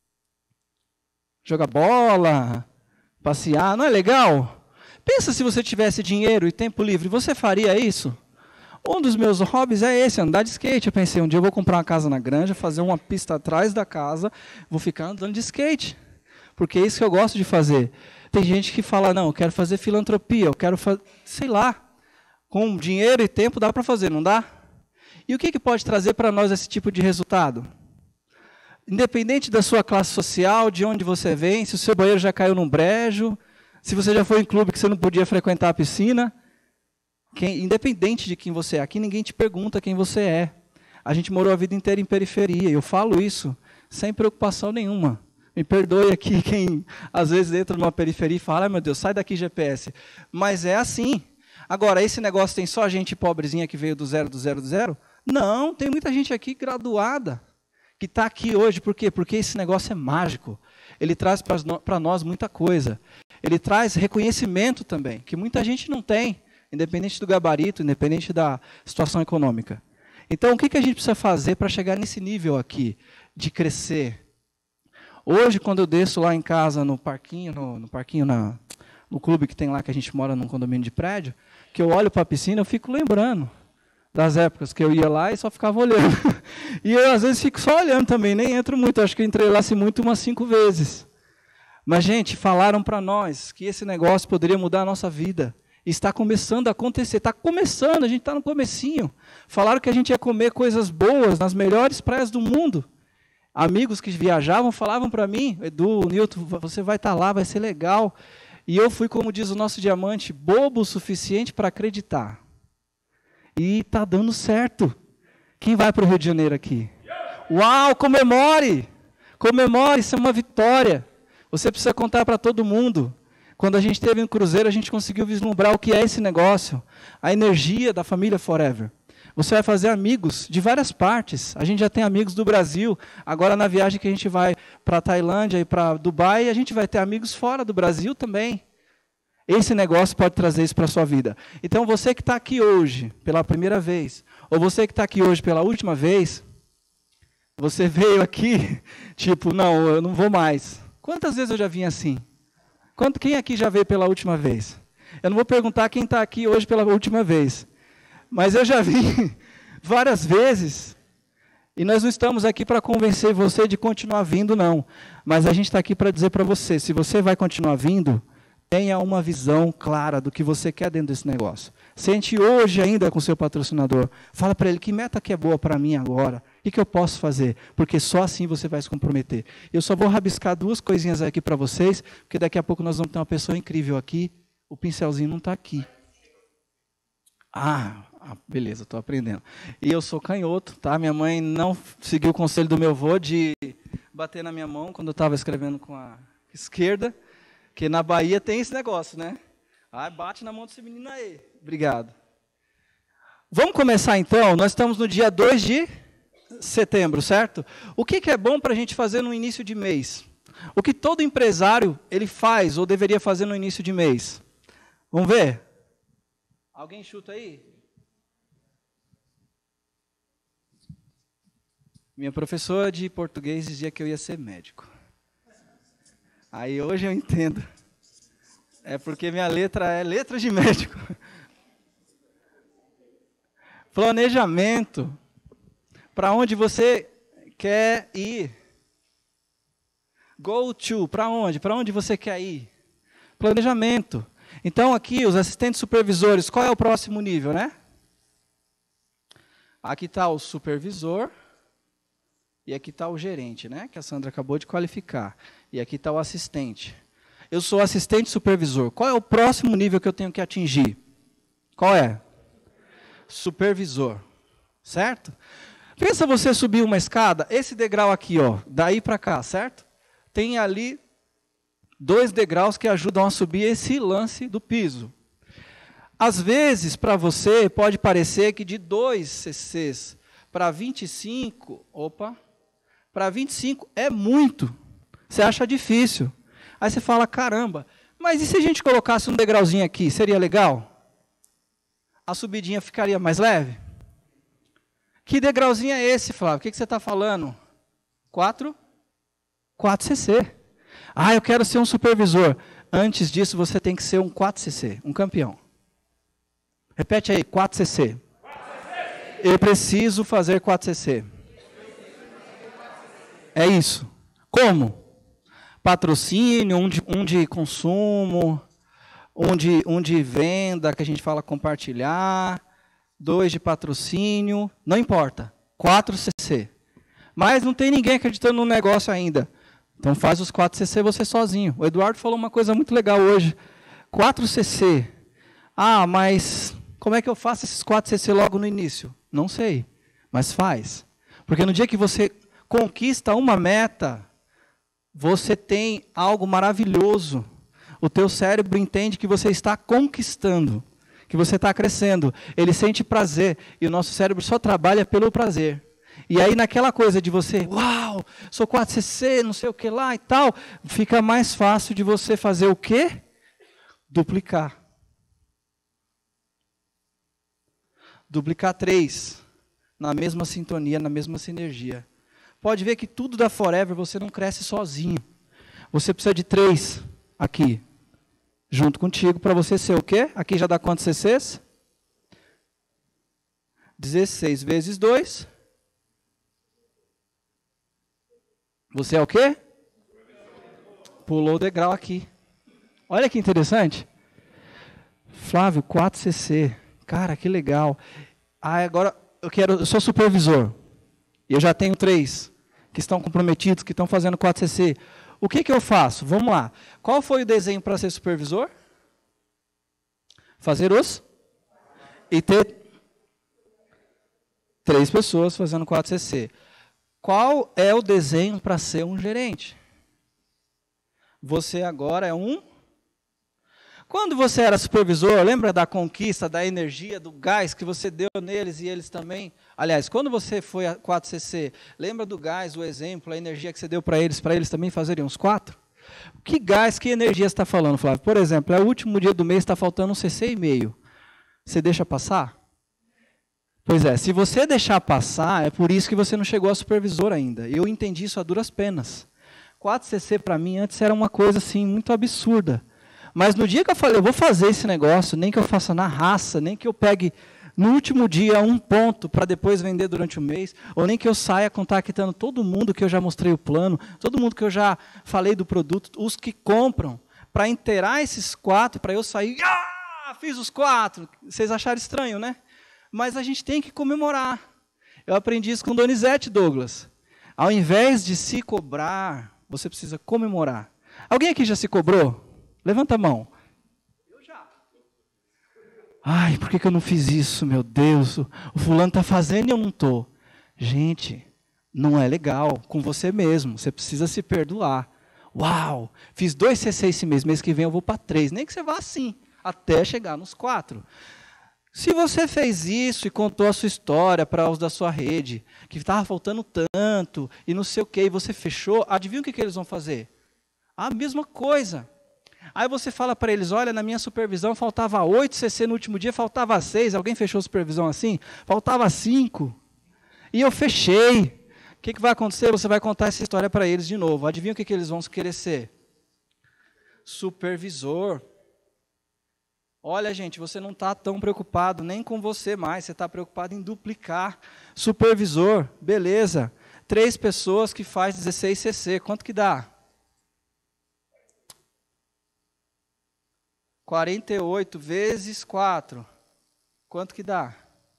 Jogar bola, passear, não é legal? Pensa se você tivesse dinheiro e tempo livre, você faria isso? Um dos meus hobbies é esse, andar de skate. Eu pensei, um dia eu vou comprar uma casa na granja, fazer uma pista atrás da casa, vou ficar andando de skate. Porque é isso que eu gosto de fazer. Tem gente que fala, não, eu quero fazer filantropia, eu quero fazer, sei lá. Com dinheiro e tempo dá para fazer, não dá? E o que pode trazer para nós esse tipo de resultado? Independente da sua classe social, de onde você vem, se o seu banheiro já caiu num brejo, se você já foi em clube que você não podia frequentar a piscina, independente de quem você é, aqui ninguém te pergunta quem você é. A gente morou a vida inteira em periferia, e eu falo isso sem preocupação nenhuma. Me perdoe aqui quem às vezes entra numa periferia e fala, meu Deus, sai daqui GPS. Mas é assim. Agora, esse negócio tem só gente pobrezinha que veio do zero, do zero, do zero? Não, tem muita gente aqui graduada, que está aqui hoje. Por quê? Porque esse negócio é mágico. Ele traz para nós muita coisa. Ele traz reconhecimento também, que muita gente não tem, independente do gabarito, independente da situação econômica. Então, o que a gente precisa fazer para chegar nesse nível aqui, de crescer? Hoje, quando eu desço lá em casa, no parquinho, no clube que tem lá, que a gente mora num condomínio de prédio, que eu olho para a piscina, eu fico lembrando das épocas que eu ia lá e só ficava olhando. E eu, às vezes, fico só olhando também, nem entro muito. Acho que eu entrei lá muito umas 5 vezes. Mas, gente, falaram para nós que esse negócio poderia mudar a nossa vida. E está começando a acontecer. Está começando, a gente está no comecinho. Falaram que a gente ia comer coisas boas nas melhores praias do mundo. Amigos que viajavam falavam para mim, Edu, Nilton, você vai estar lá, vai ser legal. E eu fui, como diz o nosso diamante, bobo o suficiente para acreditar. E está dando certo. Quem vai para o Rio de Janeiro aqui? Uau, comemore! Comemore, isso é uma vitória. Você precisa contar para todo mundo. Quando a gente esteve em cruzeiro, a gente conseguiu vislumbrar o que é esse negócio. A energia da família Forever. Você vai fazer amigos de várias partes. A gente já tem amigos do Brasil. Agora, na viagem que a gente vai para a Tailândia e para Dubai, a gente vai ter amigos fora do Brasil também. Esse negócio pode trazer isso para a sua vida. Então, você que está aqui hoje pela primeira vez, ou você que está aqui hoje pela última vez, você veio aqui, tipo, não, eu não vou mais. Quantas vezes eu já vim assim? Quem aqui já veio pela última vez? Eu não vou perguntar quem está aqui hoje pela última vez. Mas eu já vim várias vezes E nós não estamos aqui para convencer você de continuar vindo, não. Mas a gente está aqui para dizer para você, se você vai continuar vindo, tenha uma visão clara do que você quer dentro desse negócio. Sente hoje ainda com o seu patrocinador. Fala para ele, que meta que é boa para mim agora? O que eu posso fazer? Porque só assim você vai se comprometer. Eu só vou rabiscar 2 coisinhas aqui para vocês, porque daqui a pouco nós vamos ter uma pessoa incrível aqui. O pincelzinho não está aqui. Beleza, estou aprendendo. E eu sou canhoto, tá? Minha mãe não seguiu o conselho do meu avô de bater na minha mão quando eu estava escrevendo com a esquerda, que na Bahia tem esse negócio, né? Bate na mão desse menino aí. Obrigado. Vamos começar então? Nós estamos no dia 2 de setembro, certo? O que é bom para a gente fazer no início de mês? O que todo empresário ele faz ou deveria fazer no início de mês? Vamos ver? Alguém chuta aí? Minha professora de português dizia que eu ia ser médico. Aí hoje eu entendo. É porque minha letra é letra de médico. Planejamento. Para onde você quer ir? Go to. Para onde? Para onde você quer ir? Planejamento. Então aqui, os assistentes supervisores, qual é o próximo nível, né? Aqui está o supervisor. E aqui está o gerente, né? Que a Sandra acabou de qualificar. E aqui está o assistente. Eu sou assistente supervisor. Qual é o próximo nível que eu tenho que atingir? Qual é? Supervisor. Certo? Pensa você subir uma escada, esse degrau aqui, ó, daí para cá, certo? Tem ali 2 degraus que ajudam a subir esse lance do piso. Às vezes, para você, pode parecer que de 2 cc's para 25, para 25 é muito. Você acha difícil. Aí você fala, caramba, mas e se a gente colocasse um degrauzinho aqui, seria legal? A subidinha ficaria mais leve? Que degrauzinho é esse, Flávio? O que você está falando? 4 cc. Eu quero ser um supervisor. Antes disso, você tem que ser um 4 cc, um campeão. Repete aí, 4 cc. Eu preciso fazer 4 cc. É isso. Como? Patrocínio, um de consumo, um de venda, que a gente fala compartilhar, 2 de patrocínio, não importa, 4 cc. Mas não tem ninguém acreditando no negócio ainda. Então faz os 4 cc você sozinho. O Eduardo falou uma coisa muito legal hoje. 4 cc. Mas como é que eu faço esses 4 cc logo no início? Não sei, mas faz. Porque no dia que você conquista uma meta, você tem algo maravilhoso. O teu cérebro entende que você está conquistando, que você está crescendo. Ele sente prazer, e o nosso cérebro só trabalha pelo prazer. E aí naquela coisa de você, uau, sou 4cc, não sei o que lá e tal, fica mais fácil de você fazer o quê? Duplicar. Duplicar 3, na mesma sintonia, na mesma sinergia. Pode ver que tudo da Forever você não cresce sozinho. Você precisa de 3 aqui, junto contigo, para você ser o quê? Aqui já dá quantos cc's? 16 vezes 2. Você é o quê? Pulou o degrau aqui. Olha que interessante. Flávio, 4cc. Cara, que legal. Agora eu sou supervisor. E eu já tenho 3 que estão comprometidos, que estão fazendo 4cc. O que eu faço? Vamos lá. Qual foi o desenho para ser supervisor? Fazer e ter 3 pessoas fazendo 4cc. Qual é o desenho para ser um gerente? Você agora é um... Quando você era supervisor, lembra da conquista, da energia, do gás que você deu neles e eles também? Aliás, quando você foi a 4cc, lembra do gás, o exemplo, a energia que você deu para eles também fazerem uns 4? Que gás, que energia você está falando, Flávio? Por exemplo, é o último dia do mês, está faltando 1,5 cc. Você deixa passar? Pois é, se você deixar passar, é por isso que você não chegou a supervisor ainda. Eu entendi isso a duras penas. 4cc para mim antes era uma coisa assim muito absurda. Mas no dia que eu falei, eu vou fazer esse negócio, nem que eu faça na raça, nem que eu pegue No último dia, 1 ponto, para depois vender durante o mês, ou nem que eu saia contactando todo mundo que eu já mostrei o plano, todo mundo que eu já falei do produto, os que compram, para inteirar esses 4, para eu sair, fiz os 4. Vocês acharam estranho, né? Mas a gente tem que comemorar. Eu aprendi isso com Donizete, Douglas. Ao invés de se cobrar, você precisa comemorar. Alguém aqui já se cobrou? Levanta a mão. Ai, por que eu não fiz isso, meu Deus? O fulano está fazendo e eu não estou. Gente, não é legal com você mesmo. Você precisa se perdoar. Uau, fiz 2 CC esse mês. Mês que vem eu vou para 3. Nem que você vá assim, até chegar nos 4. Se você fez isso e contou a sua história para os da sua rede, que estava faltando tanto e não sei o quê, e você fechou, adivinha o que eles vão fazer? A mesma coisa. Aí você fala para eles, olha, na minha supervisão faltava 8 CC no último dia, faltava 6. Alguém fechou a supervisão assim? Faltava 5. E eu fechei. O que vai acontecer? Você vai contar essa história para eles de novo. Adivinha o que eles vão querer ser? Supervisor. Olha, gente, você não está tão preocupado nem com você mais, você está preocupado em duplicar. Supervisor, beleza. 3 pessoas que faz 16 CC, quanto que dá? 48 vezes 4. Quanto que dá?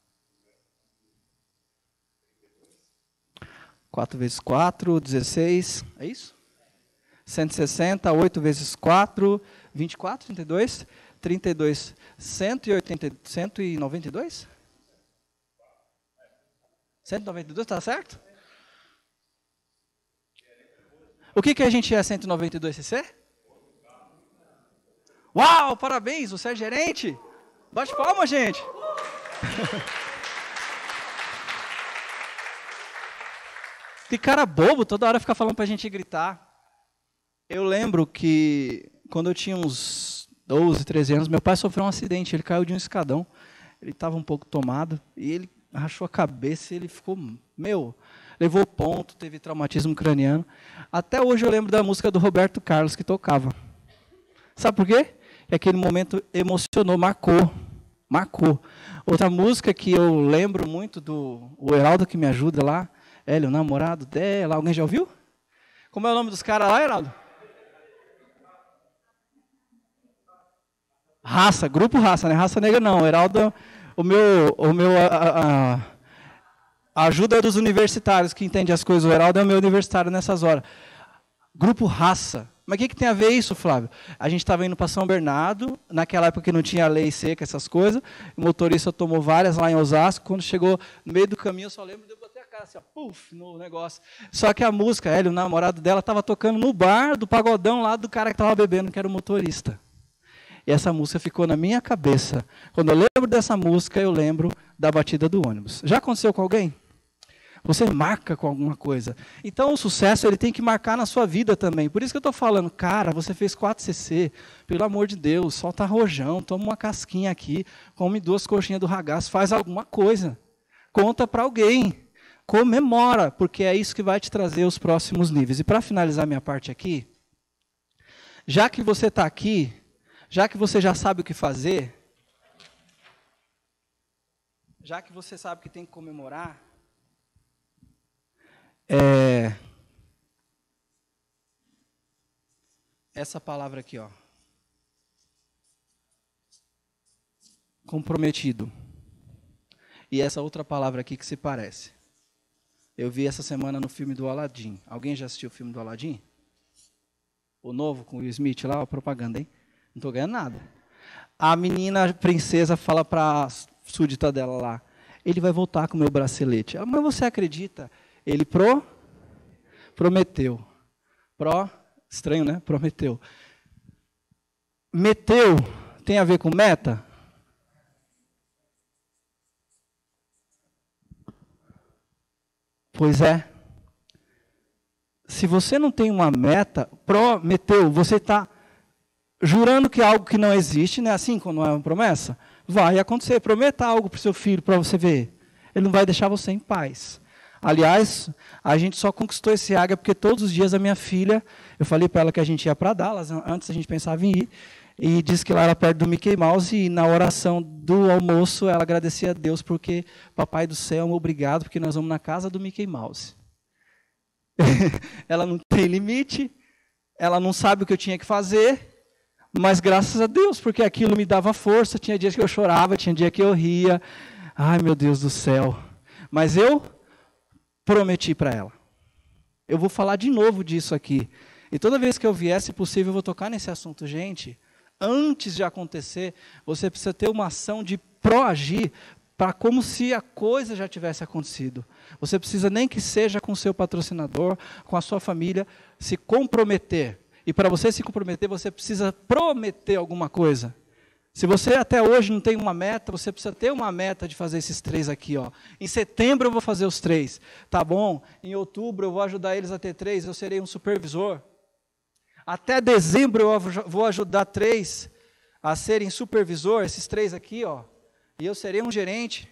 4 vezes 4, 16. É isso? 160, 8 vezes 4, 24, 32. 32, 180, 192? 192, está certo? O que a gente é 192 CC? Uau, parabéns, você é gerente? Bate palma, gente. Que cara bobo, toda hora fica falando para a gente gritar. Eu lembro que quando eu tinha uns 12, 13 anos, meu pai sofreu um acidente, ele caiu de um escadão. Ele estava um pouco tomado e ele rachou a cabeça e ele ficou, levou ponto, teve traumatismo craniano. Até hoje eu lembro da música do Roberto Carlos que tocava. Sabe por quê? E aquele momento emocionou, marcou. Outra música que eu lembro muito o Heraldo que me ajuda lá, ele, o namorado dela, alguém já ouviu? Como é o nome dos caras lá, Heraldo? Raça, grupo Raça, né? Raça Negra não, Heraldo, a ajuda dos universitários que entende as coisas, o Heraldo é o meu universitário nessas horas. Grupo Raça. Mas o que tem a ver isso, Flávio? A gente estava indo para São Bernardo, naquela época que não tinha lei seca, essas coisas, o motorista tomou várias lá em Osasco, quando chegou no meio do caminho, eu só lembro de eu bater a cara assim, puf, no negócio. Só que a música, o namorado dela, estava tocando no bar do pagodão lá do cara que estava bebendo, que era o motorista. E essa música ficou na minha cabeça. Quando eu lembro dessa música, eu lembro da batida do ônibus. Já aconteceu com alguém? Você marca com alguma coisa. Então, o sucesso ele tem que marcar na sua vida também. Por isso que eu estou falando, cara, você fez 4 CC, pelo amor de Deus, solta rojão, toma uma casquinha aqui, come 2 coxinhas do ragazzo, faz alguma coisa. Conta para alguém. Comemora, porque é isso que vai te trazer os próximos níveis. E para finalizar minha parte aqui, já que você está aqui, já que você já sabe o que fazer, já que você sabe que tem que comemorar, essa palavra aqui, ó. Comprometido. E essa outra palavra aqui que se parece. Eu vi essa semana no filme do Aladdin. Alguém já assistiu o filme do Aladdin? O novo com o Will Smith lá, a propaganda, hein? Não estou ganhando nada. A menina a princesa fala para a súdita dela lá, ele vai voltar com o meu bracelete. Ela, mas você acredita? Ele prometeu. Estranho, né? Prometeu. Meteu tem a ver com meta? Pois é. Se você não tem uma meta, prometeu, você está jurando que é algo que não existe, né? Assim, quando é uma promessa, vai acontecer. Prometa algo para o seu filho, para você ver. Ele não vai deixar você em paz. Aliás, a gente só conquistou esse águia porque todos os dias a minha filha, eu falei para ela que a gente ia para Dallas, antes a gente pensava em ir, e disse que lá era perto do Mickey Mouse, e na oração do almoço ela agradecia a Deus porque, Papai do céu, obrigado, porque nós vamos na casa do Mickey Mouse. Ela não tem limite, ela não sabe o que eu tinha que fazer, mas graças a Deus, porque aquilo me dava força. Tinha dias que eu chorava, tinha dia que eu ria. Ai, meu Deus do céu. Mas eu prometi para ela. Eu vou falar de novo disso aqui. E toda vez que eu vier, se possível, eu vou tocar nesse assunto. Gente, antes de acontecer, você precisa ter uma ação de proagir para como se a coisa já tivesse acontecido. Você precisa, nem que seja com o seu patrocinador, com a sua família, se comprometer. E para você se comprometer, você precisa prometer alguma coisa. Se você até hoje não tem uma meta, você precisa ter uma meta de fazer esses 3 aqui. Ó. Em setembro eu vou fazer os 3. Tá bom? Em outubro eu vou ajudar eles a ter 3, eu serei um supervisor. Até dezembro eu vou ajudar 3 a serem supervisor, esses 3 aqui, ó. E eu serei um gerente.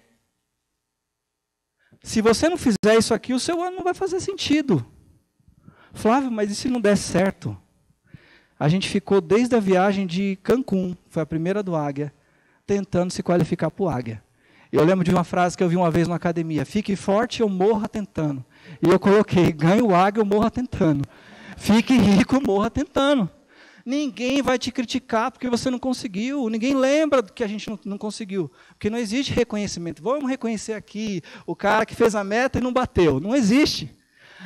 Se você não fizer isso aqui, o seu ano não vai fazer sentido. Flávio, mas e se não der certo? A gente ficou desde a viagem de Cancún, foi a primeira do Águia, tentando se qualificar para o Águia. Eu lembro de uma frase que eu vi uma vez na academia: fique forte, eu morra tentando. E eu coloquei: ganhe o Águia, eu morra tentando. Fique rico, morra tentando. Ninguém vai te criticar porque você não conseguiu. Ninguém lembra que a gente não conseguiu. Porque não existe reconhecimento. Vamos reconhecer aqui o cara que fez a meta e não bateu. Não existe.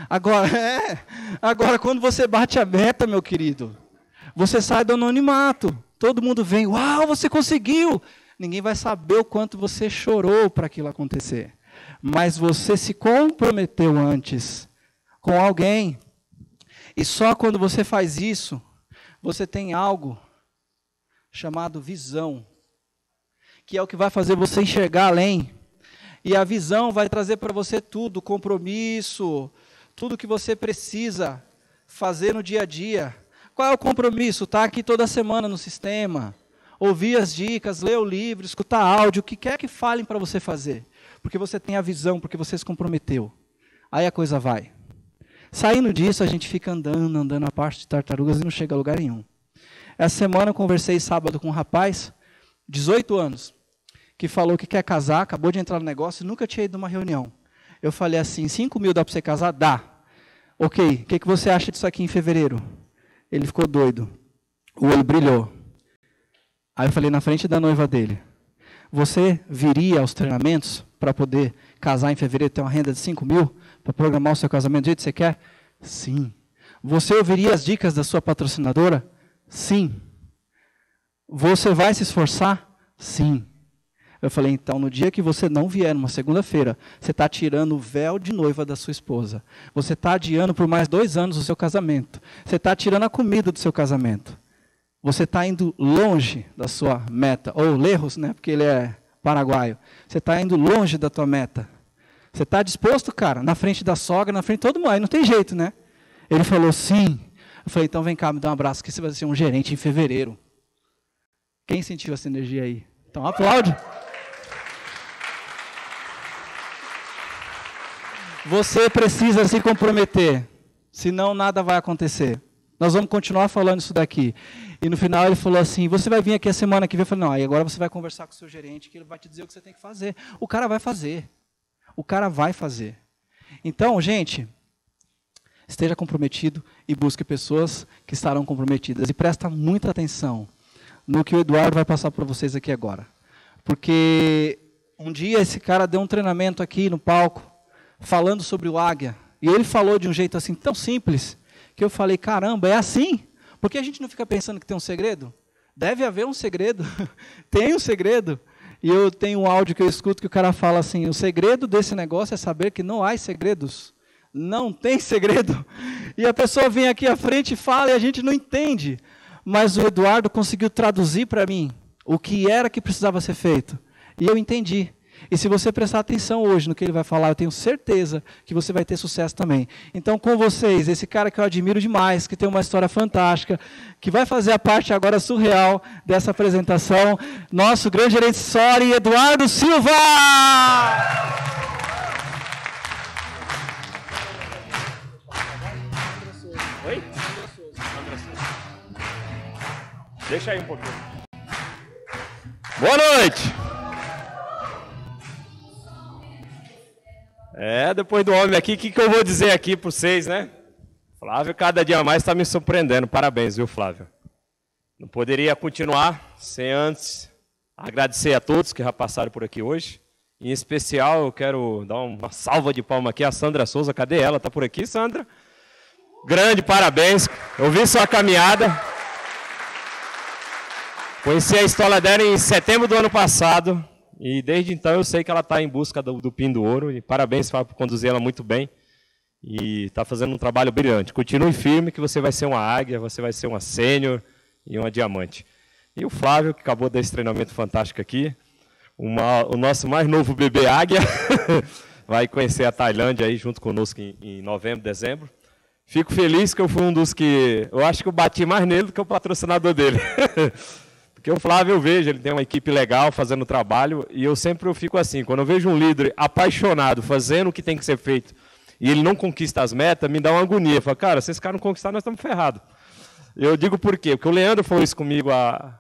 Agora, quando você bate a meta, meu querido, você sai do anonimato. Todo mundo vem: uau, você conseguiu. Ninguém vai saber o quanto você chorou para aquilo acontecer. Mas você se comprometeu antes com alguém. E só quando você faz isso, você tem algo chamado visão, que é o que vai fazer você enxergar além. E a visão vai trazer para você tudo, compromisso, tudo que você precisa fazer no dia a dia. Qual é o compromisso? Estar aqui toda semana no sistema, ouvir as dicas, ler o livro, escutar áudio, o que quer que falem para você fazer. Porque você tem a visão, porque você se comprometeu. Aí a coisa vai. Saindo disso, a gente fica andando a parte de tartarugas e não chega a lugar nenhum. Essa semana eu conversei sábado com um rapaz, 18 anos, que falou que quer casar, acabou de entrar no negócio e nunca tinha ido a uma reunião. Eu falei assim: 5 mil dá para você casar? Dá. Ok, o que você acha disso aqui em fevereiro? Ele ficou doido. O olho brilhou. Aí eu falei na frente da noiva dele: você viria aos treinamentos para poder casar em fevereiro, ter uma renda de 5 mil, para programar o seu casamento do jeito que você quer? Sim. Você ouviria as dicas da sua patrocinadora? Sim. Você vai se esforçar? Sim. Eu falei: então, no dia que você não vier, numa segunda-feira, você está tirando o véu de noiva da sua esposa. Você está adiando por mais 2 anos o seu casamento. Você está tirando a comida do seu casamento. Você está indo longe da sua meta. Ou lejos, né? Porque ele é paraguaio. Você está indo longe da tua meta. Você está disposto, cara, na frente da sogra, na frente de todo mundo. Aí não tem jeito, né? Ele falou: sim. Eu falei: então vem cá, me dá um abraço, que você vai ser um gerente em fevereiro. Quem sentiu essa energia aí? Então aplaude. Você precisa se comprometer, senão nada vai acontecer. Nós vamos continuar falando isso daqui. E no final ele falou assim: você vai vir aqui a semana que vem? Eu falei: não, aí agora você vai conversar com o seu gerente, que ele vai te dizer o que você tem que fazer. O cara vai fazer. O cara vai fazer. Então, gente, esteja comprometido e busque pessoas que estarão comprometidas. E presta muita atenção no que o Eduardo vai passar para vocês aqui agora. Porque um dia esse cara deu um treinamento aqui no palco, falando sobre o Águia. E ele falou de um jeito assim tão simples, que eu falei: caramba, é assim? Por que a gente não fica pensando que tem um segredo? Deve haver um segredo. Tem um segredo. E eu tenho um áudio que eu escuto que o cara fala assim: o segredo desse negócio é saber que não há segredos. Não tem segredo. E a pessoa vem aqui à frente e fala e a gente não entende. Mas o Eduardo conseguiu traduzir para mim o que era que precisava ser feito. E eu entendi. E se você prestar atenção hoje no que ele vai falar, eu tenho certeza que você vai ter sucesso também. Então, com vocês, esse cara que eu admiro demais, que tem uma história fantástica, que vai fazer a parte agora surreal dessa apresentação, nosso grande gerente Sori, Eduardo Silva! Oi? Deixa aí um pouquinho. Boa noite. Depois do homem aqui, o que eu vou dizer aqui para vocês, né? Flávio, cada dia mais está me surpreendendo. Parabéns, viu, Flávio? Não poderia continuar sem antes agradecer a todos que já passaram por aqui hoje. Em especial, eu quero dar uma salva de palmas aqui à Sandra Souza. Cadê ela? Está por aqui, Sandra? Grande parabéns. Eu vi sua caminhada. Conheci a história dela em setembro do ano passado. E desde então eu sei que ela está em busca do Pin do Ouro. E parabéns, Flávio, por conduzir ela muito bem. E está fazendo um trabalho brilhante. Continue firme que você vai ser uma águia, você vai ser uma sênior e uma diamante. E o Flávio, que acabou desse treinamento fantástico aqui, o nosso mais novo bebê águia, vai conhecer a Tailândia aí junto conosco em novembro, dezembro. Fico feliz que eu fui um dos que... Eu acho que eu bati mais nele do que o patrocinador dele. Porque o Flávio, eu vejo, ele tem uma equipe legal fazendo o trabalho, e eu fico assim, quando eu vejo um líder apaixonado, fazendo o que tem que ser feito, e ele não conquista as metas, me dá uma agonia. Eu falo, cara, se esse cara não conquistar, nós estamos ferrados. Eu digo por quê? Porque o Leandro falou isso comigo há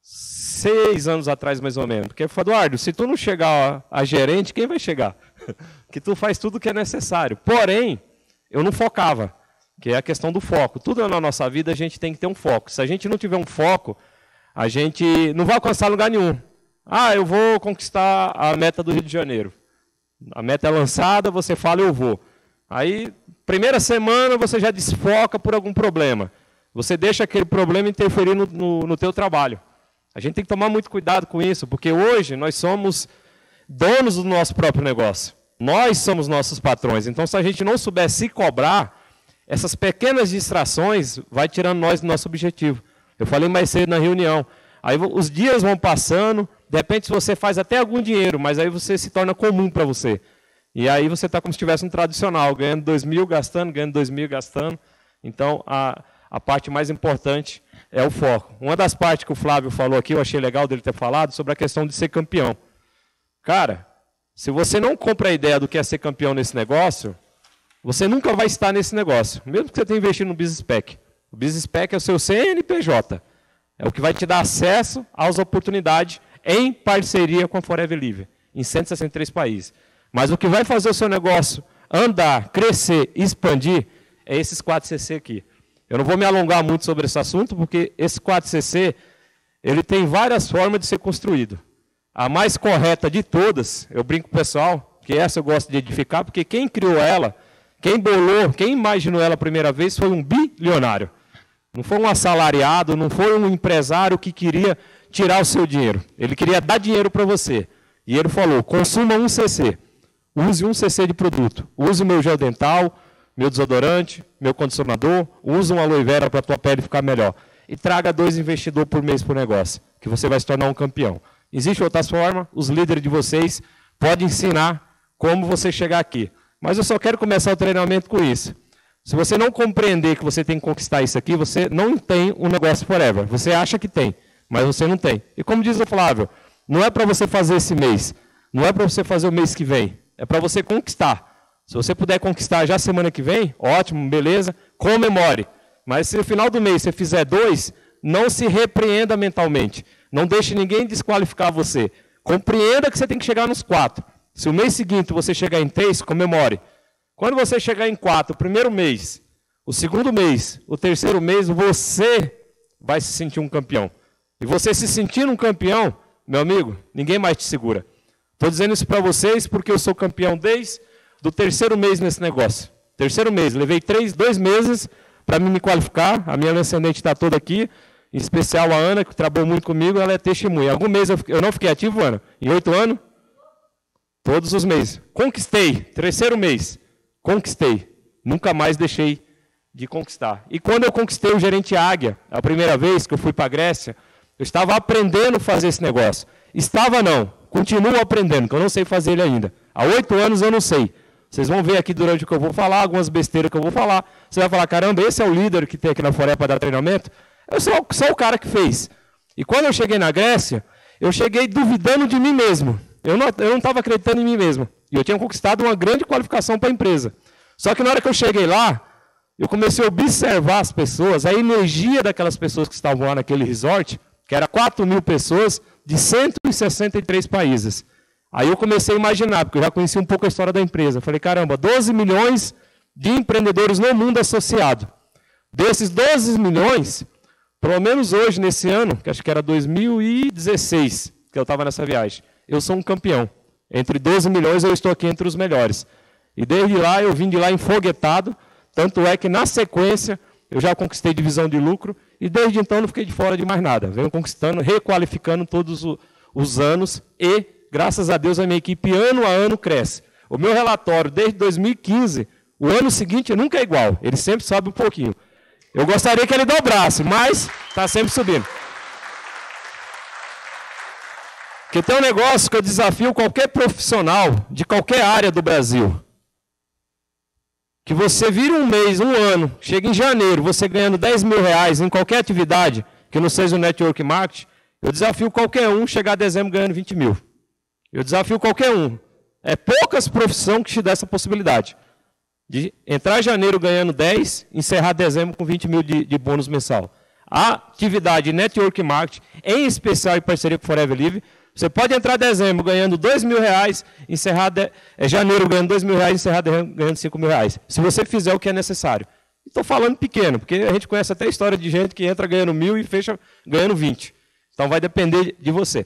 6 anos atrás, mais ou menos. Porque ele falou, Eduardo, se tu não chegar a gerente, quem vai chegar? Que tu faz tudo o que é necessário. Porém, eu não focava, que é a questão do foco. Tudo na nossa vida a gente tem que ter um foco. Se a gente não tiver um foco, a gente não vai alcançar lugar nenhum. Eu vou conquistar a meta do Rio de Janeiro. A meta é lançada, você fala, eu vou. Aí, primeira semana, você já desfoca por algum problema. Você deixa aquele problema interferir no teu trabalho. A gente tem que tomar muito cuidado com isso, porque hoje nós somos donos do nosso próprio negócio. Nós somos nossos patrões. Então, se a gente não souber se cobrar, essas pequenas distrações vai tirando nós do nosso objetivo. Eu falei mais cedo na reunião. Aí os dias vão passando, de repente você faz até algum dinheiro, mas aí você se torna comum para você. E aí você está como se tivesse um tradicional, ganhando 2.000, gastando, ganhando 2.000, gastando. Então, a parte mais importante é o foco. Uma das partes que o Flávio falou aqui, eu achei legal dele ter falado, sobre a questão de ser campeão. Cara, se você não compra a ideia do que é ser campeão nesse negócio, você nunca vai estar nesse negócio, mesmo que você tenha investido no BizSpec. O BizSpec é o seu CNPJ. É o que vai te dar acesso às oportunidades em parceria com a Forever Livre, em 163 países. Mas o que vai fazer o seu negócio andar, crescer, expandir, é esses 4CC aqui. Eu não vou me alongar muito sobre esse assunto, porque esse 4CC ele tem várias formas de ser construído. A mais correta de todas, eu brinco com o pessoal, que essa eu gosto de edificar, porque quem criou ela, quem bolou, quem imaginou ela a primeira vez foi um bilionário. Não foi um assalariado, não foi um empresário que queria tirar o seu dinheiro. Ele queria dar dinheiro para você. E ele falou, consuma 1 cc. Use 1 cc de produto. Use o meu gel dental, meu desodorante, meu condicionador. Use uma aloe vera para a tua pele ficar melhor. E traga 2 investidores por mês para o negócio, que você vai se tornar um campeão. Existem outras formas, os líderes de vocês podem ensinar como você chegar aqui. Mas eu só quero começar o treinamento com isso. Se você não compreender que você tem que conquistar isso aqui, você não tem um negócio forever. Você acha que tem, mas você não tem. E como diz o Flávio, não é para você fazer esse mês, não é para você fazer o mês que vem, é para você conquistar. Se você puder conquistar já semana que vem, ótimo, beleza, comemore. Mas se no final do mês você fizer 2, não se repreenda mentalmente. Não deixe ninguém desqualificar você. Compreenda que você tem que chegar nos 4. Se o mês seguinte você chegar em 3, comemore. Quando você chegar em 4, o primeiro mês, o segundo mês, o terceiro mês, você vai se sentir um campeão. E você se sentindo um campeão, meu amigo, ninguém mais te segura. Estou dizendo isso para vocês porque eu sou campeão desde o terceiro mês nesse negócio. Terceiro mês, levei 2 meses para me qualificar. A minha ascendente está toda aqui, em especial a Ana, que trabalhou muito comigo, ela é testemunha. Algum mês eu não fiquei ativo, Ana? Em 8 anos? Todos os meses. Conquistei, terceiro mês. Conquistei. Nunca mais deixei de conquistar. E quando eu conquistei o gerente Águia, a primeira vez que eu fui para a Grécia, eu estava aprendendo a fazer esse negócio. Estava não, continuo aprendendo, que eu não sei fazer ele ainda. Há 8 anos eu não sei. Vocês vão ver aqui durante o que eu vou falar, algumas besteiras que eu vou falar. Você vai falar, caramba, esse é o líder que tem aqui na Forever para dar treinamento? Eu sou o cara que fez. E quando eu cheguei na Grécia, eu cheguei duvidando de mim mesmo. Eu não estava acreditando em mim mesmo. E eu tinha conquistado uma grande qualificação para a empresa. Só que na hora que eu cheguei lá, eu comecei a observar as pessoas, a energia daquelas pessoas que estavam lá naquele resort, que era 4.000 pessoas de 163 países. Aí eu comecei a imaginar, porque eu já conheci um pouco a história da empresa. Eu falei, caramba, 12 milhões de empreendedores no mundo associado. Desses 12 milhões, pelo menos hoje, nesse ano, que acho que era 2016, que eu estava nessa viagem, eu sou um campeão. Entre 12 milhões eu estou aqui entre os melhores. E desde lá eu vim de lá enfoguetado, tanto é que na sequência eu já conquistei divisão de lucro e desde então não fiquei de fora de mais nada. Venho conquistando, requalificando todos os anos e, graças a Deus, a minha equipe ano a ano cresce. O meu relatório desde 2015, o ano seguinte nunca é igual, ele sempre sobe um pouquinho. Eu gostaria que ele dobrasse, mas está sempre subindo. Porque tem um negócio que eu desafio qualquer profissional de qualquer área do Brasil. Que você vira um mês, um ano, chega em janeiro, você ganhando 10 mil reais em qualquer atividade, que não seja o network marketing, eu desafio qualquer um chegar a dezembro ganhando 20 mil. Eu desafio qualquer um. É poucas profissões que te dão essa possibilidade. De entrar em janeiro ganhando 10, encerrar dezembro com 20 mil de bônus mensal. A atividade network marketing, em especial em parceria com Forever Live, você pode entrar em dezembro ganhando 2 mil reais, encerrar janeiro ganhando 2 mil reais, encerrar ganhando 5 mil reais. Se você fizer o que é necessário. Estou falando pequeno, porque a gente conhece até a história de gente que entra ganhando 1.000 e fecha ganhando 20. Então vai depender de você.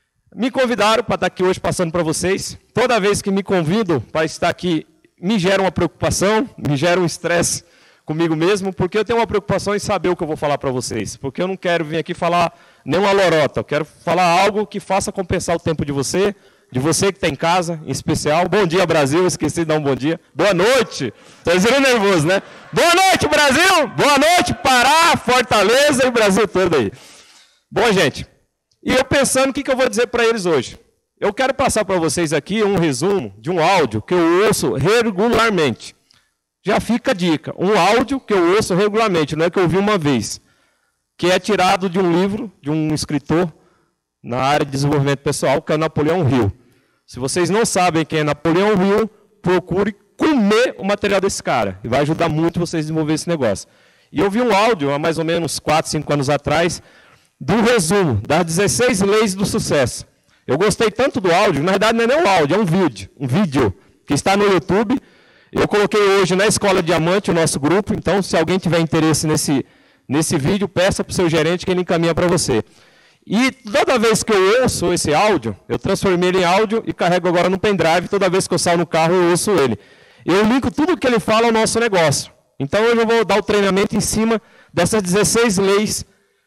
Me convidaram para estar aqui hoje passando para vocês. Toda vez que me convidam para estar aqui, me gera uma preocupação, me gera um estresse comigo mesmo, porque eu tenho uma preocupação em saber o que eu vou falar para vocês. Porque eu não quero vir aqui falar nenhuma lorota, eu quero falar algo que faça compensar o tempo de você que está em casa, em especial. Bom dia, Brasil, esqueci de dar um bom dia. Boa noite, vocês viram nervoso, né? Boa noite, Brasil! Boa noite, Pará, Fortaleza e Brasil todo aí. Bom, gente, e eu pensando o que eu vou dizer para eles hoje. Eu quero passar para vocês aqui um resumo de um áudio que eu ouço regularmente. Já fica a dica, um áudio que eu ouço regularmente, não é que eu ouvi uma vez, que é tirado de um livro, de um escritor na área de desenvolvimento pessoal, que é Napoleão Hill. Se vocês não sabem quem é Napoleão Hill, procure comer o material desse cara, e vai ajudar muito vocês a desenvolver esse negócio. E eu vi um áudio, há mais ou menos 4, 5 anos atrás, do resumo das 16 leis do sucesso. Eu gostei tanto do áudio, na verdade não é nem um áudio, é um vídeo que está no YouTube. Eu coloquei hoje na Escola Diamante o nosso grupo, então se alguém tiver interesse nesse vídeo, peça para o seu gerente que ele encaminha para você. E toda vez que eu ouço esse áudio, eu transformei ele em áudio e carrego agora no pendrive, toda vez que eu saio no carro eu ouço ele. Eu linko tudo que ele fala ao nosso negócio. Então hoje eu vou dar o treinamento em cima dessas 16 leis,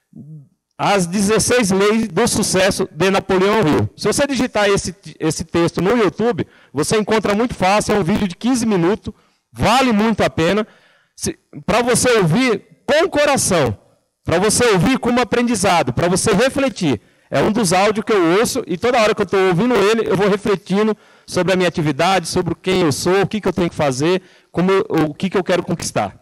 as 16 leis do sucesso de Napoleão Hill. Se você digitar esse texto no YouTube, você encontra muito fácil, é um vídeo de 15 minutos, vale muito a pena, para você ouvir com o coração, para você ouvir como aprendizado, para você refletir. É um dos áudios que eu ouço e toda hora que eu estou ouvindo ele, eu vou refletindo sobre a minha atividade, sobre quem eu sou, o que eu tenho que fazer, o que eu quero conquistar.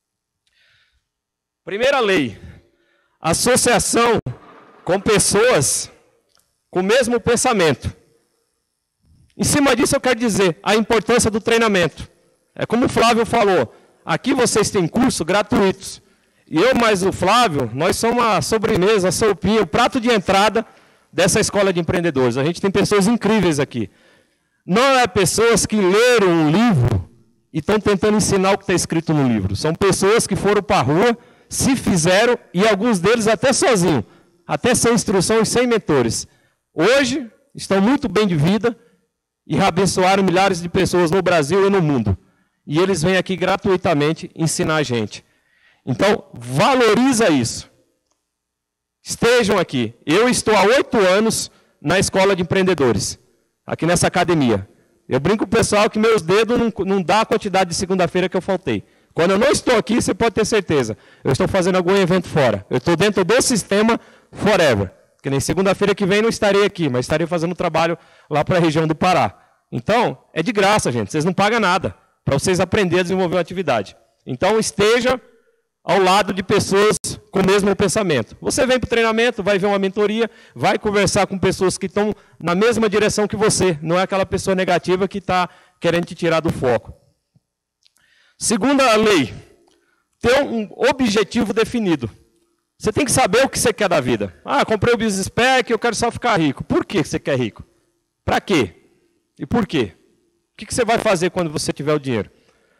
Primeira lei. Associação com pessoas com o mesmo pensamento. Em cima disso eu quero dizer a importância do treinamento. É como o Flávio falou, aqui vocês têm cursos gratuitos. E eu mais o Flávio, nós somos a sobremesa, a sopinha, o prato de entrada dessa escola de empreendedores. A gente tem pessoas incríveis aqui. Não é pessoas que leram um livro e estão tentando ensinar o que está escrito no livro. São pessoas que foram para a rua, se fizeram, e alguns deles até sozinhos, até sem instrução e sem mentores. Hoje, estão muito bem de vida e abençoaram milhares de pessoas no Brasil e no mundo. E eles vêm aqui gratuitamente ensinar a gente. Então, valoriza isso. Estejam aqui. Eu estou há 8 anos na escola de empreendedores, aqui nessa academia. Eu brinco com o pessoal que meus dedos não dão a quantidade de segunda-feira que eu faltei. Quando eu não estou aqui, você pode ter certeza. Eu estou fazendo algum evento fora. Eu estou dentro do sistema Forever. Que nem segunda-feira que vem não estarei aqui, mas estarei fazendo trabalho lá para a região do Pará. Então, é de graça, gente. Vocês não pagam nada para vocês aprenderem a desenvolver uma atividade. Então, esteja ao lado de pessoas com o mesmo pensamento. Você vem para o treinamento, vai ver uma mentoria, vai conversar com pessoas que estão na mesma direção que você. Não é aquela pessoa negativa que está querendo te tirar do foco. Segunda lei, ter um objetivo definido. Você tem que saber o que você quer da vida. Ah, comprei o Business Spec, eu quero só ficar rico. Por que você quer rico? Para quê? E por quê? O que você vai fazer quando você tiver o dinheiro?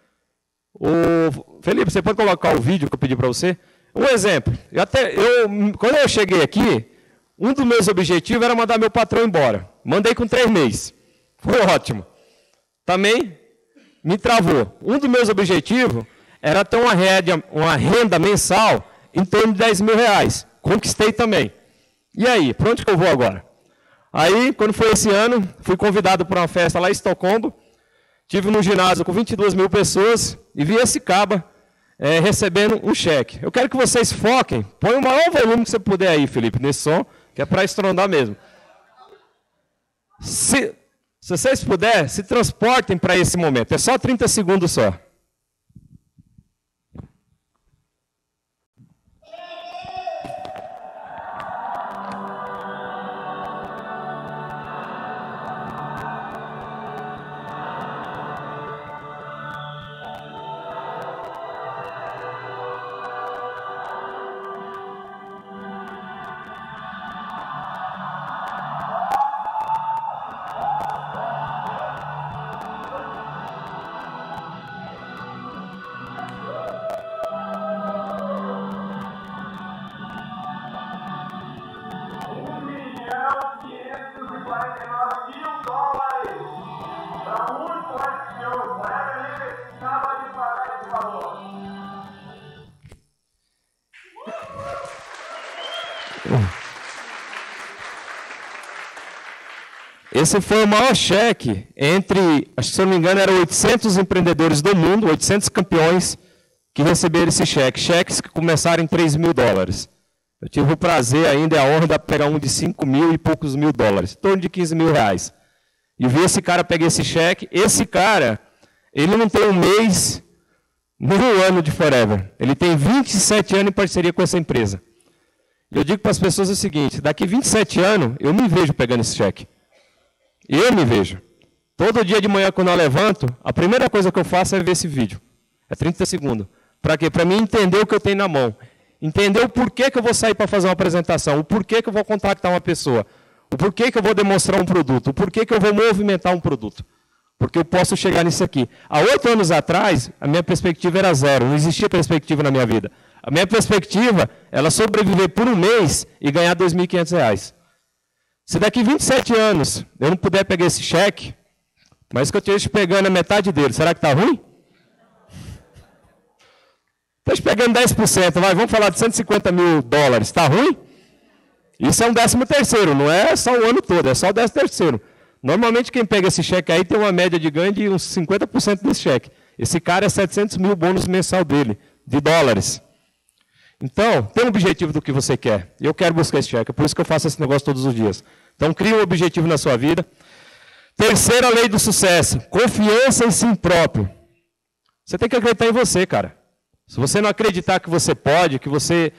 Felipe, você pode colocar o vídeo que eu pedi para você? Um exemplo. Quando eu cheguei aqui, um dos meus objetivos era mandar meu patrão embora. Mandei com 3 meses. Foi ótimo. Também me travou. Um dos meus objetivos era ter uma renda mensal em torno de 10 mil reais. Conquistei também. E aí, para onde que eu vou agora? Aí, quando foi esse ano, fui convidado para uma festa lá em Estocolmo. Estive num ginásio com 22 mil pessoas e vi esse caba recebendo um cheque. Eu quero que vocês foquem. Põe o maior volume que você puder aí, Felipe, nesse som, que é para estrondar mesmo. Se vocês puderem, se transportem para esse momento. É só 30 segundos só. Esse foi o maior cheque entre, acho que se eu não me engano, eram 800 empreendedores do mundo, 800 campeões que receberam esse cheque. Cheques que começaram em 3 mil dólares. Eu tive o prazer ainda e a honra de pegar um de 5 mil e poucos mil dólares, em torno de 15 mil reais. E vi esse cara pegar esse cheque. Esse cara, ele não tem um mês, nem um ano de Forever. Ele tem 27 anos em parceria com essa empresa. E eu digo para as pessoas o seguinte, daqui 27 anos, eu me vejo pegando esse cheque. Eu me vejo. Todo dia de manhã, quando eu levanto, a primeira coisa que eu faço é ver esse vídeo. É 30 segundos. Para quê? Para mim entender o que eu tenho na mão. Entender o porquê que eu vou sair para fazer uma apresentação. O porquê que eu vou contactar uma pessoa. O porquê que eu vou demonstrar um produto. O porquê que eu vou movimentar um produto. Porque eu posso chegar nisso aqui. Há 8 anos atrás, a minha perspectiva era zero. Não existia perspectiva na minha vida. A minha perspectiva era sobreviver por um mês e ganhar R$ 2.500. Se daqui 27 anos eu não puder pegar esse cheque, mas que eu esteja pegando a metade dele, será que está ruim? Estou pegando 10%, vamos falar de 150 mil dólares, está ruim? Isso é um 13º, não é só o ano todo, é só o 13º. Normalmente quem pega esse cheque aí tem uma média de ganho de uns 50% desse cheque. Esse cara é 700 mil bônus mensal dele, de dólares. Então, tem um objetivo do que você quer. E eu quero buscar esse cheque. É por isso que eu faço esse negócio todos os dias. Então, crie um objetivo na sua vida. Terceira lei do sucesso. Confiança em si próprio. Você tem que acreditar em você, cara. Se você não acreditar que você pode, que você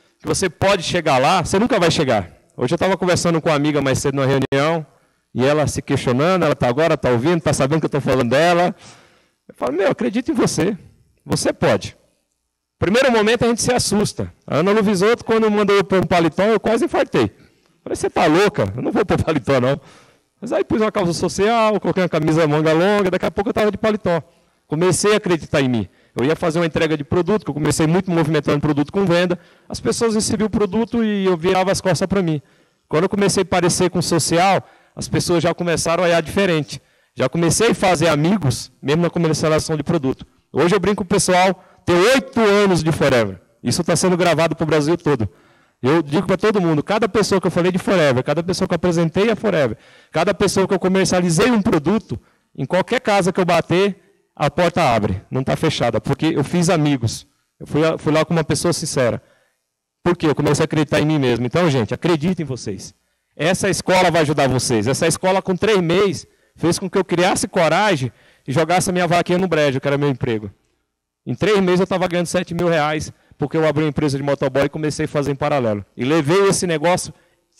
pode chegar lá, você nunca vai chegar. Hoje eu estava conversando com uma amiga mais cedo numa reunião, e ela se questionando, ela está agora, está ouvindo, está sabendo que eu estou falando dela. Eu falo, acredita em você. Você pode. Primeiro momento a gente se assusta. A Ana Luvisoto, quando mandou eu pôr um paletó, eu quase infartei. Falei, você está louca? Eu não vou pôr paletó, não. Mas aí pus uma calça social, coloquei uma camisa manga longa, daqui a pouco eu estava de paletó. Comecei a acreditar em mim. Eu ia fazer uma entrega de produto, que eu comecei muito movimentando produto com venda. As pessoas recebiam o produto e eu virava as costas para mim. Quando eu comecei a parecer com social, as pessoas já começaram a olhar diferente. Já comecei a fazer amigos, mesmo na comercialização de produto. Hoje eu brinco com o pessoal, tem 8 anos de Forever. Isso está sendo gravado para o Brasil todo. Eu digo para todo mundo, cada pessoa que eu falei de Forever, cada pessoa que eu apresentei a Forever, cada pessoa que eu comercializei um produto, em qualquer casa que eu bater, a porta abre, não está fechada, porque eu fiz amigos. Eu fui lá com uma pessoa sincera. Por quê? Eu comecei a acreditar em mim mesmo. Então, gente, acreditem em vocês. Essa escola vai ajudar vocês. Essa escola, com 3 meses, fez com que eu criasse coragem e jogasse a minha vaquinha no brejo, que era meu emprego. Em 3 meses eu estava ganhando R$7.000, porque eu abri uma empresa de motoboy e comecei a fazer em paralelo. E levei esse negócio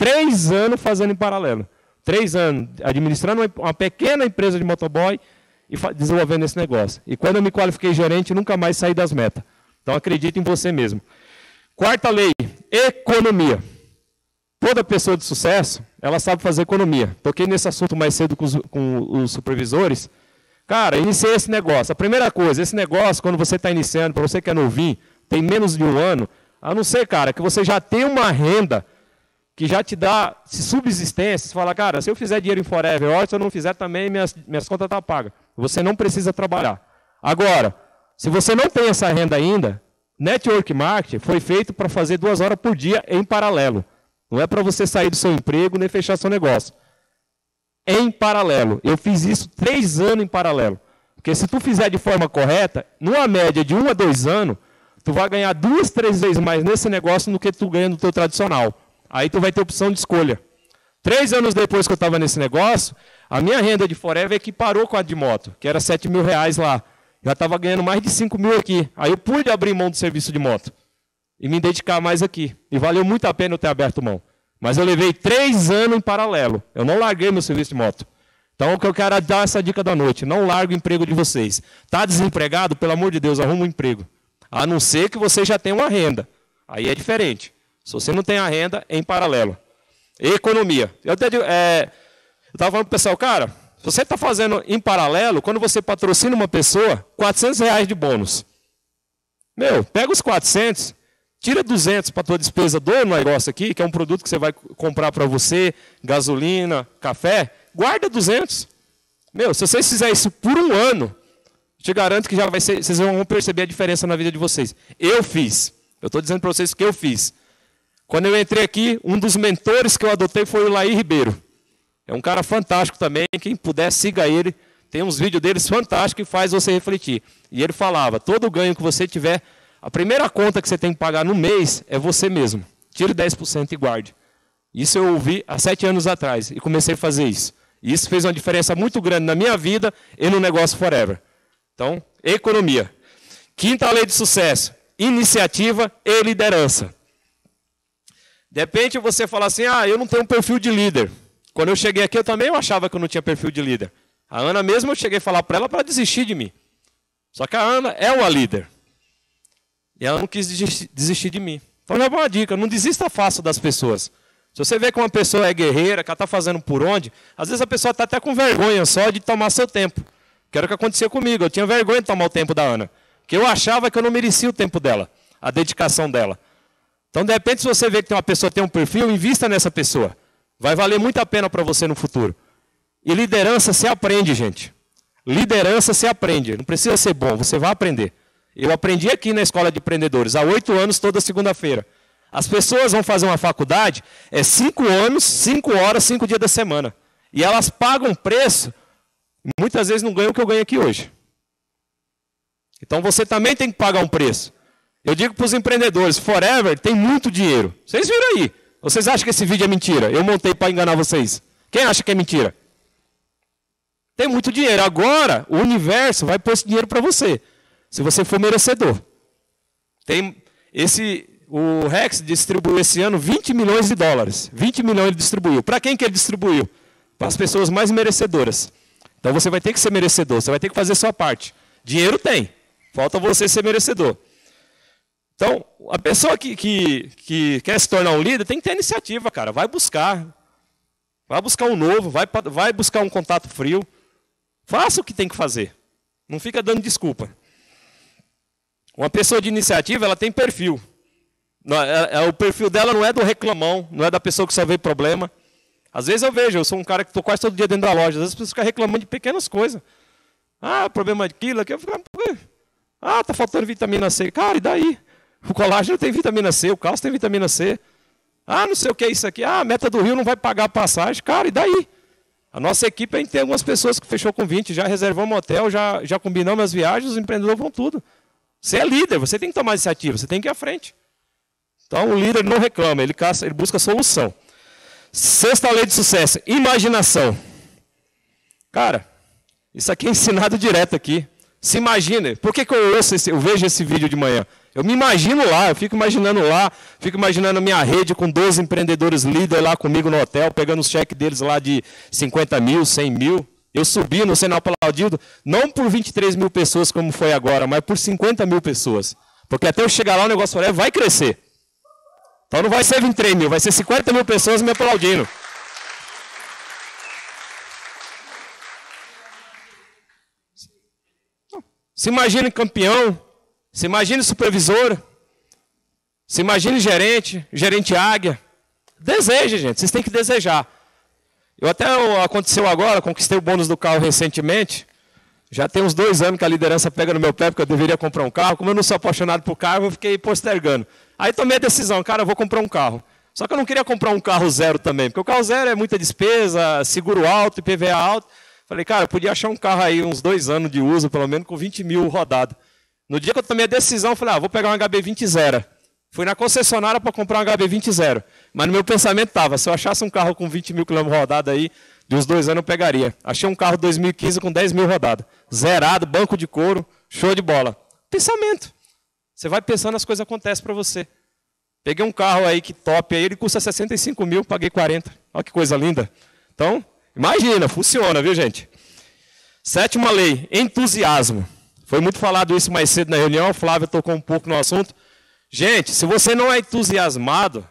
3 anos fazendo em paralelo. 3 anos administrando uma pequena empresa de motoboy e desenvolvendo esse negócio. E quando eu me qualifiquei gerente, nunca mais saí das metas. Então acredite em você mesmo. Quarta lei, economia. Toda pessoa de sucesso, ela sabe fazer economia. Toquei nesse assunto mais cedo com os supervisores. Cara, iniciei esse negócio. A primeira coisa, esse negócio, quando você está iniciando, para você que é novinho, tem menos de um ano, a não ser, cara, que você já tem uma renda que já te dá subsistência. Você fala, cara, se eu fizer dinheiro em Forever, ó, se eu não fizer também, minhas contas estão pagas. Você não precisa trabalhar. Agora, se você não tem essa renda ainda, Network Marketing foi feito para fazer 2 horas por dia em paralelo. Não é para você sair do seu emprego nem fechar seu negócio. Em paralelo. Eu fiz isso 3 anos em paralelo. Porque se tu fizer de forma correta, numa média de 1 a 2 anos, tu vai ganhar 2, 3 vezes mais nesse negócio do que tu ganha no teu tradicional. Aí tu vai ter opção de escolha. 3 anos depois que eu estava nesse negócio, a minha renda de Forever equiparou com a de moto, que era R$7.000 lá. Já estava ganhando mais de 5 mil aqui. Aí eu pude abrir mão do serviço de moto e me dedicar mais aqui. E valeu muito a pena eu ter aberto mão. Mas eu levei 3 anos em paralelo. Eu não larguei meu serviço de moto. Então, o que eu quero é dar essa dica da noite. Não largue o emprego de vocês. Está desempregado? Pelo amor de Deus, arruma um emprego. A não ser que você já tenha uma renda. Aí é diferente. Se você não tem a renda, é em paralelo. Economia. Eu estava falando para o pessoal, cara, se você está fazendo em paralelo, quando você patrocina uma pessoa, R$400 de bônus. Meu, pega os 400, tira 200 para a tua despesa do negócio aqui, que é um produto que você vai comprar para você, gasolina, café, guarda 200. Meu, se vocês fizerem isso por 1 ano, te garanto que já vai ser, vocês vão perceber a diferença na vida de vocês. Eu fiz. Eu estou dizendo para vocês que eu fiz. Quando eu entrei aqui, um dos mentores que eu adotei foi o Laí Ribeiro. É um cara fantástico também, quem puder, siga ele. Tem uns vídeos deles fantásticos que faz você refletir. E ele falava, todo ganho que você tiver, a primeira conta que você tem que pagar no mês é você mesmo. Tire 10% e guarde. Isso eu ouvi há 7 anos atrás e comecei a fazer isso. E isso fez uma diferença muito grande na minha vida e no negócio Forever. Então, economia. Quinta lei de sucesso, iniciativa e liderança. De repente você fala assim, eu não tenho um perfil de líder. Quando eu cheguei aqui, eu também achava que eu não tinha perfil de líder. A Ana mesmo, eu cheguei a falar para ela para desistir de mim. Só que a Ana é uma líder. E ela não quis desistir de mim. Então, é uma dica, não desista fácil das pessoas. Se você vê que uma pessoa é guerreira, que ela está fazendo por onde, às vezes a pessoa está até com vergonha só de tomar seu tempo. Que era o que acontecia comigo. Eu tinha vergonha de tomar o tempo da Ana. Porque eu achava que eu não merecia o tempo dela, a dedicação dela. Então, de repente, se você vê que uma pessoa tem um perfil, invista nessa pessoa. Vai valer muito a pena para você no futuro. E liderança se aprende, gente. Liderança se aprende. Não precisa ser bom, você vai aprender. Eu aprendi aqui na Escola de Empreendedores, há 8 anos, toda segunda-feira. As pessoas vão fazer uma faculdade, 5 anos, 5 horas, 5 dias da semana. E elas pagam preço, muitas vezes não ganham o que eu ganho aqui hoje. Então você também tem que pagar um preço. Eu digo para os empreendedores, Forever tem muito dinheiro. Vocês viram aí. Vocês acham que esse vídeo é mentira? Eu montei para enganar vocês. Quem acha que é mentira? Tem muito dinheiro. Agora, o universo vai pôr esse dinheiro para você. Se você for merecedor. O Rex distribuiu esse ano 20 milhões de dólares. 20 milhões ele distribuiu. Para quem que ele distribuiu? Para as pessoas mais merecedoras. Então você vai ter que ser merecedor. Você vai ter que fazer a sua parte. Dinheiro tem. Falta você ser merecedor. Então, a pessoa que quer se tornar um líder tem que ter iniciativa, cara. Vai buscar. Vai buscar um novo, vai buscar um contato frio. Faça o que tem que fazer. Não fica dando desculpa. Uma pessoa de iniciativa, ela tem perfil. O perfil dela não é do reclamão, não é da pessoa que só vê problema. Às vezes eu sou um cara que estou quase todo dia dentro da loja. Às vezes as pessoas ficam reclamando de pequenas coisas. Problema daquilo, aqui. Tá faltando vitamina C. Cara, e daí? O colágeno tem vitamina C, o cálcio tem vitamina C. Não sei o que é isso aqui. A Meta do Rio não vai pagar a passagem. Cara, e daí? A nossa equipe, a gente tem algumas pessoas que fechou com 20, já reservamos um hotel, já combinamos as viagens, os empreendedores vão tudo. Você é líder, você tem que tomar iniciativa, você tem que ir à frente. Então, o líder não reclama, ele busca solução. Sexta lei de sucesso, imaginação. Cara, isso aqui é ensinado direto aqui. Se imagine, por que eu vejo esse vídeo de manhã? Eu me imagino lá, eu fico imaginando a minha rede com 12 empreendedores líderes lá comigo no hotel, pegando os cheques deles lá de 50 mil, 100 mil. Eu subi no Senal Paladildo, não por 23 mil pessoas como foi agora, mas por 50 mil pessoas. Porque até eu chegar lá o negócio vai crescer. Então não vai ser 23 mil, vai ser 50 mil pessoas me aplaudindo. Se imagine campeão, se imagine supervisor, se imagine gerente, gerente águia. Deseja, gente, vocês têm que desejar. Aconteceu agora, conquistei o bônus do carro recentemente. Já tem uns 2 anos que a liderança pega no meu pé porque eu deveria comprar um carro. Como eu não sou apaixonado por carro, eu fiquei postergando. Aí tomei a decisão, cara, eu vou comprar um carro. Só que eu não queria comprar um carro zero também, porque o carro zero é muita despesa, seguro alto, IPVA alto. Falei, cara, eu podia achar um carro aí, uns 2 anos de uso, pelo menos com 20 mil rodado. No dia que eu tomei a decisão, eu falei, vou pegar um HB20 zero. Fui na concessionária para comprar um HB20 zero. Mas no meu pensamento estava, se eu achasse um carro com 20 mil quilômetros rodado aí, de uns 2 anos eu pegaria. Achei um carro 2015 com 10 mil rodado. Zerado, banco de couro, show de bola. Pensamento. Você vai pensando, as coisas acontecem para você. Peguei um carro aí que top, aí ele custa 65 mil, paguei 40. Olha que coisa linda. Então, imagina, funciona, viu, gente? 7ª lei, entusiasmo. Foi muito falado isso mais cedo na reunião, o Flávio tocou um pouco no assunto. Gente, se você não é entusiasmado,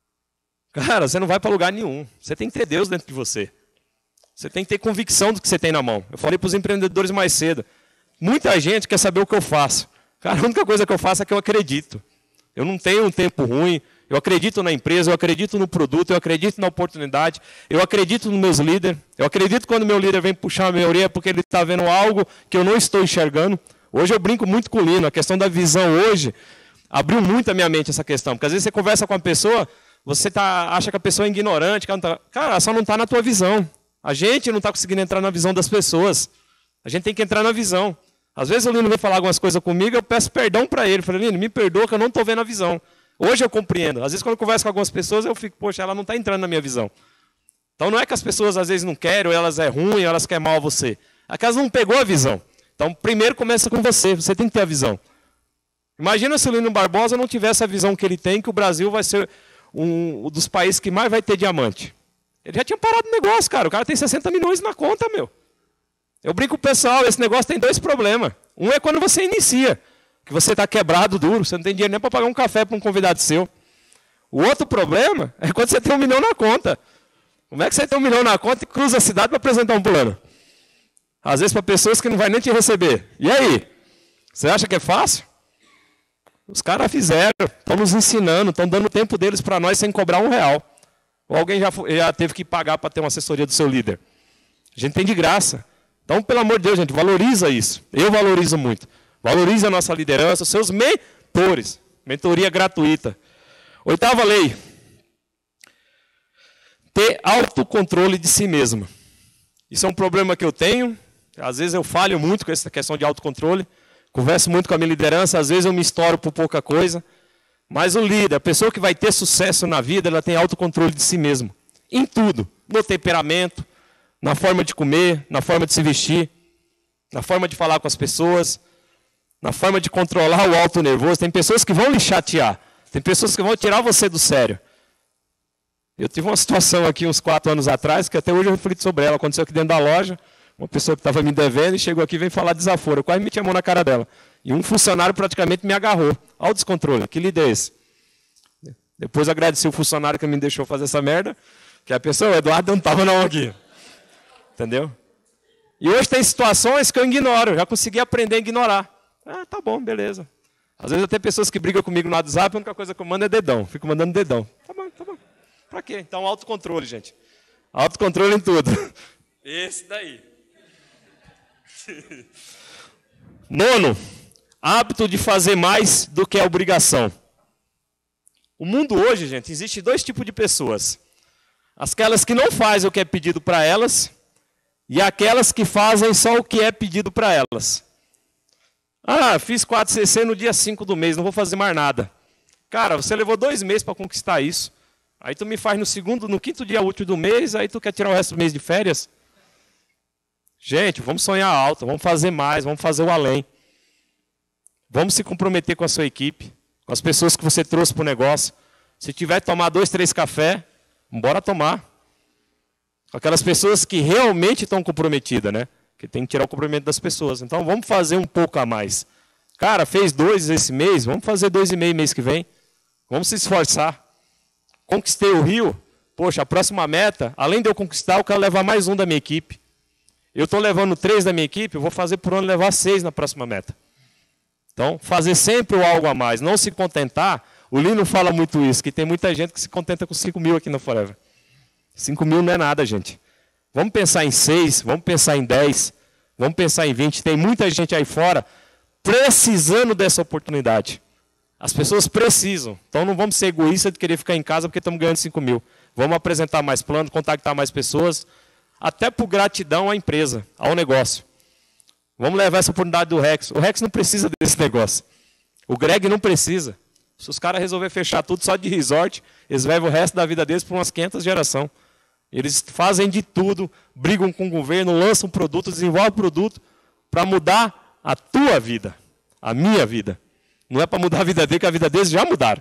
cara, você não vai para lugar nenhum. Você tem que ter Deus dentro de você. Você tem que ter convicção do que você tem na mão. Eu falei para os empreendedores mais cedo. Muita gente quer saber o que eu faço. Cara, a única coisa que eu faço é que eu acredito. Eu não tenho um tempo ruim. Eu acredito na empresa, eu acredito no produto, eu acredito na oportunidade, eu acredito nos meus líderes. Eu acredito quando meu líder vem puxar a minha orelha porque ele está vendo algo que eu não estou enxergando. Hoje eu brinco muito com o Lino. A questão da visão hoje abriu muito a minha mente essa questão. Porque às vezes você conversa com uma pessoa, você acha que a pessoa é ignorante. Cara, ela só não está na tua visão. A gente não está conseguindo entrar na visão das pessoas. A gente tem que entrar na visão. Às vezes o Lino vem falar algumas coisas comigo, eu peço perdão para ele. Eu falei, Lino, me perdoa que eu não estou vendo a visão. Hoje eu compreendo. Às vezes quando eu converso com algumas pessoas, eu fico, poxa, ela não está entrando na minha visão. Então não é que as pessoas às vezes não querem, ou elas é ruim, ou elas querem mal a você. É que elas não pegou a visão. Então primeiro começa com você, você tem que ter a visão. Imagina se o Lino Barbosa não tivesse a visão que ele tem, que o Brasil vai ser um dos países que mais vai ter diamante. Ele já tinha parado o negócio, cara. O cara tem 60 milhões na conta, meu. Eu brinco com o pessoal, esse negócio tem 2 problemas. Um é quando você inicia, que você está quebrado, duro, você não tem dinheiro nem para pagar um café para um convidado seu. O outro problema é quando você tem 1 milhão na conta. Como é que você tem 1 milhão na conta e cruza a cidade para apresentar um plano? Às vezes para pessoas que não vai nem te receber. E aí? Você acha que é fácil? Os caras fizeram, estão nos ensinando, estão dando o tempo deles para nós sem cobrar R$1. Ou alguém já teve que pagar para ter uma assessoria do seu líder. A gente tem de graça. Então, pelo amor de Deus, gente, valoriza isso. Eu valorizo muito. Valorize a nossa liderança, os seus mentores. Mentoria gratuita. 8ª lei. Ter autocontrole de si mesmo. Isso é um problema que eu tenho. Às vezes eu falho muito com essa questão de autocontrole. Converso muito com a minha liderança, às vezes eu me estouro por pouca coisa. Mas o líder, a pessoa que vai ter sucesso na vida, ela tem autocontrole de si mesmo. Em tudo. No temperamento, na forma de comer, na forma de se vestir, na forma de falar com as pessoas, na forma de controlar o alto nervoso. Tem pessoas que vão lhe chatear. Tem pessoas que vão tirar você do sério. Eu tive uma situação aqui uns 4 anos atrás, que até hoje eu reflito sobre ela. Aconteceu aqui dentro da loja. Uma pessoa que estava me devendo e chegou aqui e veio falar desaforo. Eu quase meti a mão na cara dela. E um funcionário praticamente me agarrou. Olha o descontrole. Que líder é esse? Depois agradeci o funcionário que me deixou fazer essa merda. Que a pessoa, o Eduardo, não estava não aqui. Entendeu? E hoje tem situações que eu ignoro. Eu já consegui aprender a ignorar. Ah, tá bom, beleza. Às vezes até pessoas que brigam comigo no WhatsApp, a única coisa que eu mando é dedão. Fico mandando dedão. Tá bom, tá bom. Pra quê? Então, autocontrole, gente. Autocontrole em tudo. Esse daí. 9, hábito de fazer mais do que a obrigação. O mundo hoje, gente, existe 2 tipos de pessoas. Aquelas que não fazem o que é pedido para elas e aquelas que fazem só o que é pedido para elas. Ah, fiz 4CC no dia 5 do mês, não vou fazer mais nada. Cara, você levou 2 meses para conquistar isso. Aí tu me faz no 5º dia útil do mês, aí tu quer tirar o resto do mês de férias? Gente, vamos sonhar alto, vamos fazer mais, vamos fazer o além. Vamos se comprometer com a sua equipe, com as pessoas que você trouxe para o negócio. Se tiver que tomar 2, 3 cafés, bora tomar. Com aquelas pessoas que realmente estão comprometidas, né? Que tem que tirar o comprometimento das pessoas. Então vamos fazer um pouco a mais. Cara, fez 2 esse mês, vamos fazer 2,5 mês que vem. Vamos se esforçar. Conquistei o Rio, poxa, a próxima meta, além de eu conquistar, eu quero levar mais um da minha equipe. Eu estou levando 3 da minha equipe, eu vou fazer por ano levar 6 na próxima meta. Então, fazer sempre o algo a mais, não se contentar. O Lino fala muito isso, que tem muita gente que se contenta com 5 mil aqui na Forever. 5 mil não é nada, gente. Vamos pensar em 6, vamos pensar em 10, vamos pensar em 20. Tem muita gente aí fora precisando dessa oportunidade. As pessoas precisam. Então não vamos ser egoístas de querer ficar em casa porque estamos ganhando 5 mil. Vamos apresentar mais planos, contactar mais pessoas, até por gratidão à empresa, ao negócio. Vamos levar essa oportunidade do Rex. O Rex não precisa desse negócio. O Greg não precisa. Se os caras resolverem fechar tudo só de resort, eles levam o resto da vida deles por umas 500 gerações. Eles fazem de tudo, brigam com o governo, lançam produto, desenvolvem produto para mudar a tua vida, a minha vida. Não é para mudar a vida dele, que a vida deles já mudaram.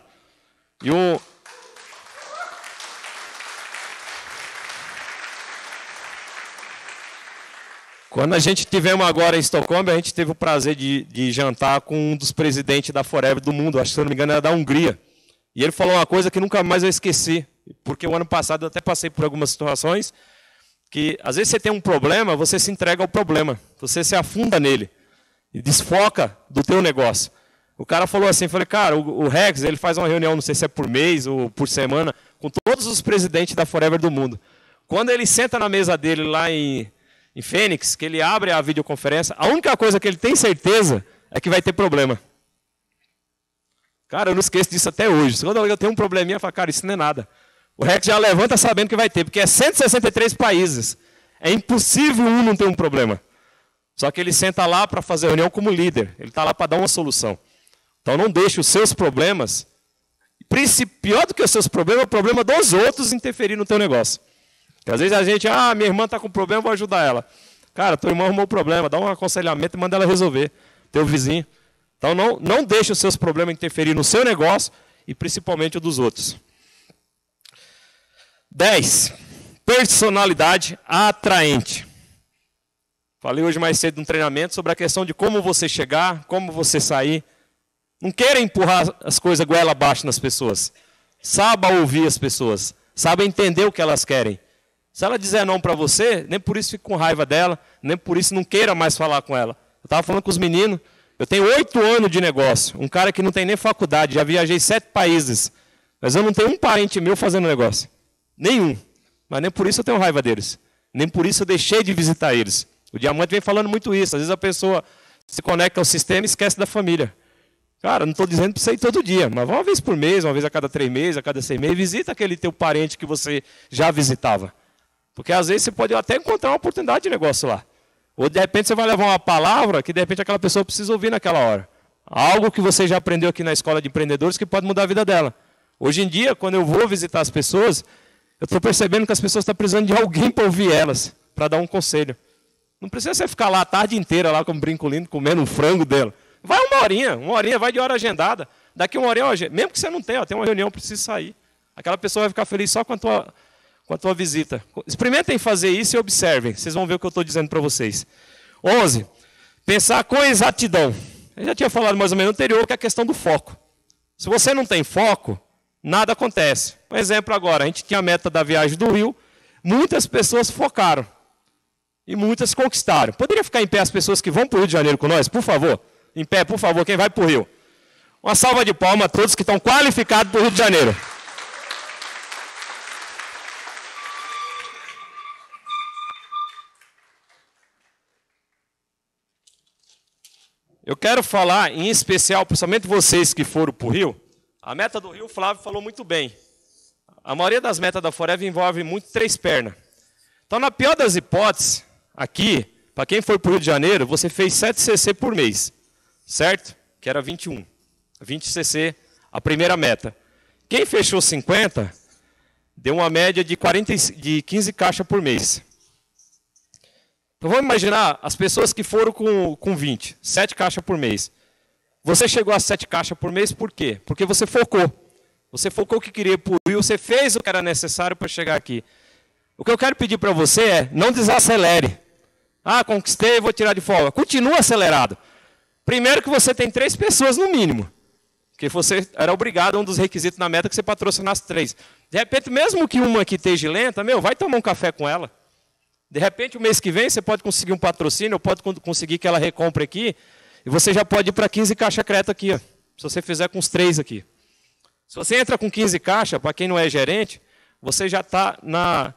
Quando a gente tivemos agora em Estocolmo, a gente teve o prazer de jantar com um dos presidentes da Forever do mundo, acho que se eu não me engano era da Hungria. E ele falou uma coisa que nunca mais eu esqueci, porque o ano passado eu até passei por algumas situações, que às vezes você tem um problema, você se entrega ao problema, você se afunda nele e desfoca do teu negócio. O cara falou assim, falei, cara, o Rex, ele faz uma reunião, não sei se é por mês ou por semana, com todos os presidentes da Forever do mundo. Quando ele senta na mesa dele lá em Fênix, que ele abre a videoconferência, a única coisa que ele tem certeza é que vai ter problema. Cara, eu não esqueço disso até hoje. Quando eu tenho um probleminha, eu falo, cara, isso não é nada. O Rex já levanta sabendo que vai ter, porque é 163 países. É impossível um não ter um problema. Só que ele senta lá para fazer reunião como líder. Ele está lá para dar uma solução. Então não deixe os seus problemas, pior do que os seus problemas, é o problema dos outros interferir no teu negócio. Porque às vezes a gente, minha irmã está com problema, vou ajudar ela. Cara, tua irmã arrumou um problema, dá um aconselhamento e manda ela resolver. Teu vizinho. Então não deixe os seus problemas interferir no seu negócio e principalmente o dos outros. 10. Personalidade atraente. Falei hoje mais cedo no treinamento sobre a questão de como você chegar, como você sair. Não queira empurrar as coisas goela abaixo nas pessoas. Saiba ouvir as pessoas. Saiba entender o que elas querem. Se ela dizer não para você, nem por isso fique com raiva dela, nem por isso não queira mais falar com ela. Eu estava falando com os meninos, eu tenho 8 anos de negócio. Um cara que não tem nem faculdade, já viajei 7 países. Mas eu não tenho um parente meu fazendo negócio. Nenhum. Mas nem por isso eu tenho raiva deles. Nem por isso eu deixei de visitar eles. O Diamante vem falando muito isso. Às vezes a pessoa se conecta ao sistema e esquece da família. Cara, não estou dizendo para você ir todo dia, mas uma vez por mês, uma vez a cada 3 meses, a cada 6 meses, visita aquele teu parente que você já visitava. Porque às vezes você pode até encontrar uma oportunidade de negócio lá. Ou de repente você vai levar uma palavra que de repente aquela pessoa precisa ouvir naquela hora. Algo que você já aprendeu aqui na escola de empreendedores que pode mudar a vida dela. Hoje em dia, quando eu vou visitar as pessoas, eu estou percebendo que as pessoas estão precisando de alguém para ouvir elas, para dar um conselho. Não precisa você ficar lá a tarde inteira, lá como brincolino, comendo um frango dela. Vai uma horinha, vai de hora agendada. Daqui uma horinha, mesmo que você não tenha, tem uma reunião, precisa sair. Aquela pessoa vai ficar feliz só com a tua visita. Experimentem fazer isso e observem. Vocês vão ver o que eu estou dizendo para vocês. 11. Pensar com exatidão. Eu já tinha falado mais ou menos no anterior que é a questão do foco. Se você não tem foco, nada acontece. Um exemplo agora, a gente tinha a meta da viagem do Rio, muitas pessoas focaram. E muitas conquistaram. Poderia ficar em pé as pessoas que vão para o Rio de Janeiro com nós, por favor? Em pé, por favor, quem vai para o Rio. Uma salva de palmas a todos que estão qualificados para o Rio de Janeiro. Eu quero falar, em especial, principalmente vocês que foram para o Rio, a meta do Rio, o Flávio falou muito bem. A maioria das metas da Forever envolve muito 3 pernas. Então, na pior das hipóteses, aqui, para quem foi para o Rio de Janeiro, você fez 7 CC por mês. Certo? Que era 21. 20 CC, a primeira meta. Quem fechou 50, deu uma média de 15 caixas por mês. Então vamos imaginar as pessoas que foram com 20, 7 caixas por mês. Você chegou a 7 caixas por mês por quê? Porque você focou. Você focou o que queria para o Rio, você fez o que era necessário para chegar aqui. O que eu quero pedir para você é, não desacelere. Conquistei, vou tirar de folga. Continua acelerado. Primeiro que você tem 3 pessoas no mínimo. Porque você era obrigado, um dos requisitos na meta, que você patrocinasse 3. De repente, mesmo que uma aqui esteja lenta, vai tomar um café com ela. De repente, o mês que vem, você pode conseguir um patrocínio, ou pode conseguir que ela recompre aqui, e você já pode ir para 15 caixa creta aqui, ó, se você fizer com os 3 aqui. Se você entra com 15 caixas, para quem não é gerente, você já está na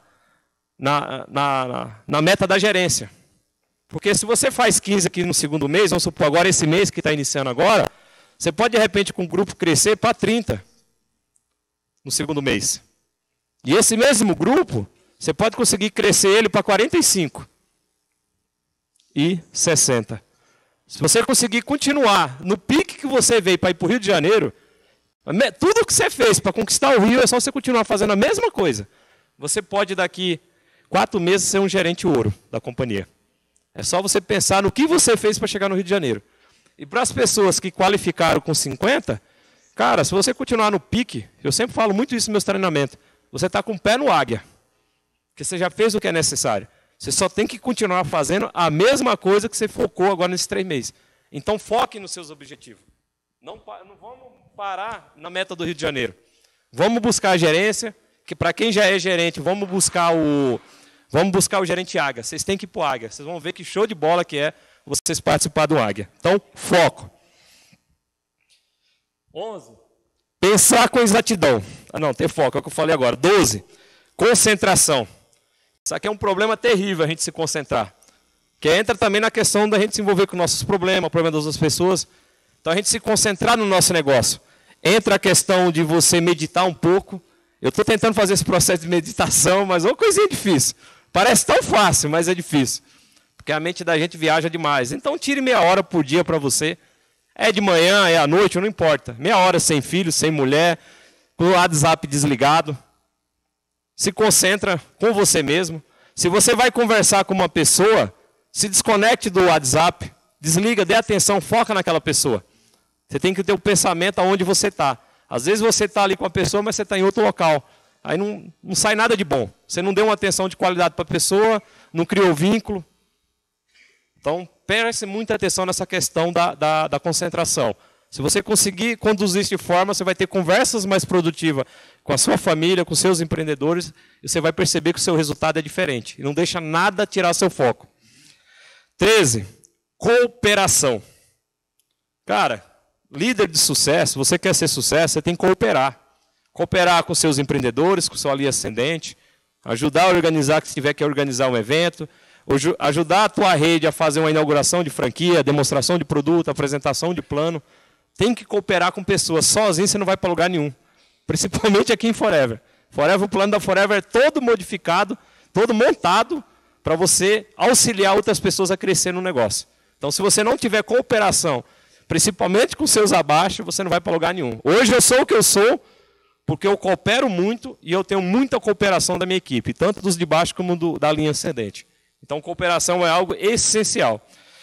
meta da gerência. Porque se você faz 15 aqui no segundo mês, vamos supor agora esse mês que está iniciando agora, você pode de repente com o grupo crescer para 30 no segundo mês. E esse mesmo grupo, você pode conseguir crescer ele para 45 e 60. Se você conseguir continuar no pique que você veio para ir para o Rio de Janeiro, tudo que você fez para conquistar o Rio é só você continuar fazendo a mesma coisa. Você pode daqui 4 meses ser um gerente ouro da companhia. É só você pensar no que você fez para chegar no Rio de Janeiro. E para as pessoas que qualificaram com 50, cara, se você continuar no pique, eu sempre falo muito isso nos meus treinamentos, você está com o pé no águia. Porque você já fez o que é necessário. Você só tem que continuar fazendo a mesma coisa que você focou agora nesses 3 meses. Então foque nos seus objetivos. Não vamos parar na meta do Rio de Janeiro. Vamos buscar a gerência, que para quem já é gerente, vamos buscar o gerente Águia. Vocês têm que ir para o Águia. Vocês vão ver que show de bola que é vocês participar do Águia. Então, foco. 11. Pensar com exatidão. Ter foco, é o que eu falei agora. 12. Concentração. Isso aqui é um problema terrível, a gente se concentrar. Que entra também na questão da gente se envolver com nossos problemas, problemas das outras pessoas. Então, a gente se concentrar no nosso negócio. Entra a questão de você meditar um pouco. Eu estou tentando fazer esse processo de meditação, mas é uma coisinha difícil. Parece tão fácil, mas é difícil. Porque a mente da gente viaja demais. Então, tire meia hora por dia para você. É de manhã, é à noite, não importa. Meia hora sem filho, sem mulher, com o WhatsApp desligado. Se concentra com você mesmo. Se você vai conversar com uma pessoa, se desconecte do WhatsApp, desliga, dê atenção, foca naquela pessoa. Você tem que ter o pensamento aonde você está. Às vezes você está ali com a pessoa, mas você está em outro local. Aí não sai nada de bom. Você não deu uma atenção de qualidade para a pessoa, não criou vínculo. Então, preste muita atenção nessa questão da concentração. Se você conseguir conduzir isso de forma, você vai ter conversas mais produtivas com a sua família, com seus empreendedores, e você vai perceber que o seu resultado é diferente. E não deixa nada tirar seu foco. 13. Cooperação. Cara, líder de sucesso, você quer ser sucesso, você tem que cooperar. Cooperar com seus empreendedores, com sua linha ascendente, ajudar a organizar, se tiver que organizar um evento, ajudar a tua rede a fazer uma inauguração de franquia, demonstração de produto, apresentação de plano. Tem que cooperar com pessoas. Sozinho você não vai para lugar nenhum. Principalmente aqui em Forever. O plano da Forever é todo modificado, todo montado para você auxiliar outras pessoas a crescer no negócio. Então, se você não tiver cooperação, principalmente com seus abaixo, você não vai para lugar nenhum. Hoje eu sou o que eu sou, porque eu coopero muito e eu tenho muita cooperação da minha equipe, tanto dos de baixo como da linha ascendente. Então, cooperação é algo essencial.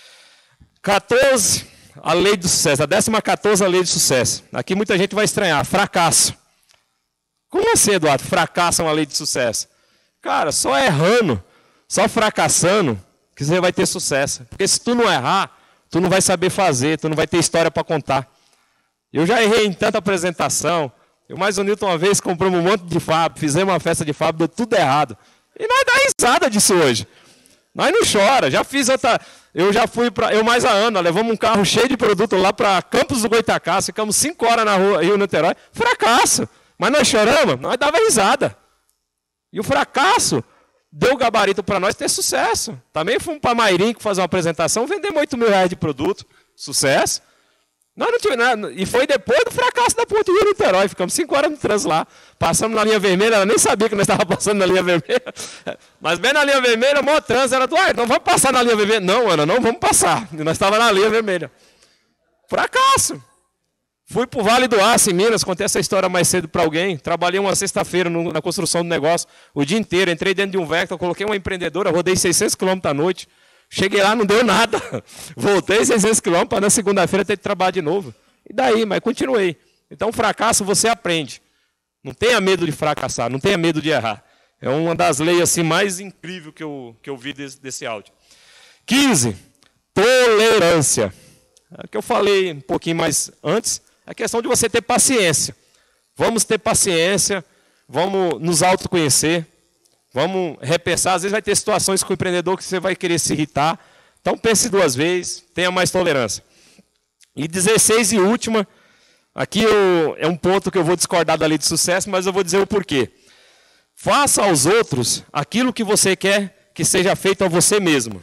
14, a lei do sucesso. A 14ª, a lei do sucesso. Aqui muita gente vai estranhar. Fracasso. Como assim, Eduardo? Fracasso é uma lei de sucesso. Cara, só errando, só fracassando, que você vai ter sucesso. Porque se tu não errar, tu não vai saber fazer, tu não vai ter história para contar. Eu já errei em tanta apresentação. Eu mais o Nilton uma vez compramos um monte de fábrica, fizemos uma festa de fábrica, deu tudo errado. E nós dá risada disso hoje. Nós não chora. Já fiz outra. Eu já fui para. Eu mais a Ana, levamos um carro cheio de produto lá para Campos do Goitacás, ficamos 5 horas na rua, Rio Niterói. Fracasso. Mas nós choramos, nós dava risada. E o fracasso deu gabarito para nós ter sucesso. Também fomos para Mairim fazer uma apresentação, vendemos R$8.000 de produto. Sucesso. Nós não tivemos nada. E foi depois do fracasso da ponte Rio Niterói. Ficamos 5 horas no trânsito lá. Passamos na linha vermelha, ela nem sabia que nós estávamos passando na linha vermelha. Mas bem na linha vermelha, o maior trânsito era do não vamos passar na linha vermelha. Não, Ana, não vamos passar. E nós estávamos na linha vermelha. Fracasso. Fui para o Vale do Aço, em Minas, contei essa história mais cedo para alguém. Trabalhei uma sexta-feira na construção do negócio, o dia inteiro. Entrei dentro de um Vector, coloquei uma empreendedora, rodei 600 km à noite. Cheguei lá, não deu nada. Voltei 600 km para na segunda-feira ter que trabalhar de novo. E daí, mas continuei. Então, fracasso você aprende. Não tenha medo de fracassar, não tenha medo de errar. É uma das leis assim, mais incríveis que eu vi desse áudio. 15. Tolerância. é o que eu falei um pouquinho mais antes, é a questão de você ter paciência. Vamos ter paciência, vamos nos autoconhecer, vamos repensar. Às vezes vai ter situações com o empreendedor que você vai querer se irritar. Então pense 2 vezes, tenha mais tolerância. E 16 e última, aqui é um ponto que eu vou discordar da lei de sucesso, mas eu vou dizer o porquê. Faça aos outros aquilo que você quer que seja feito a você mesmo.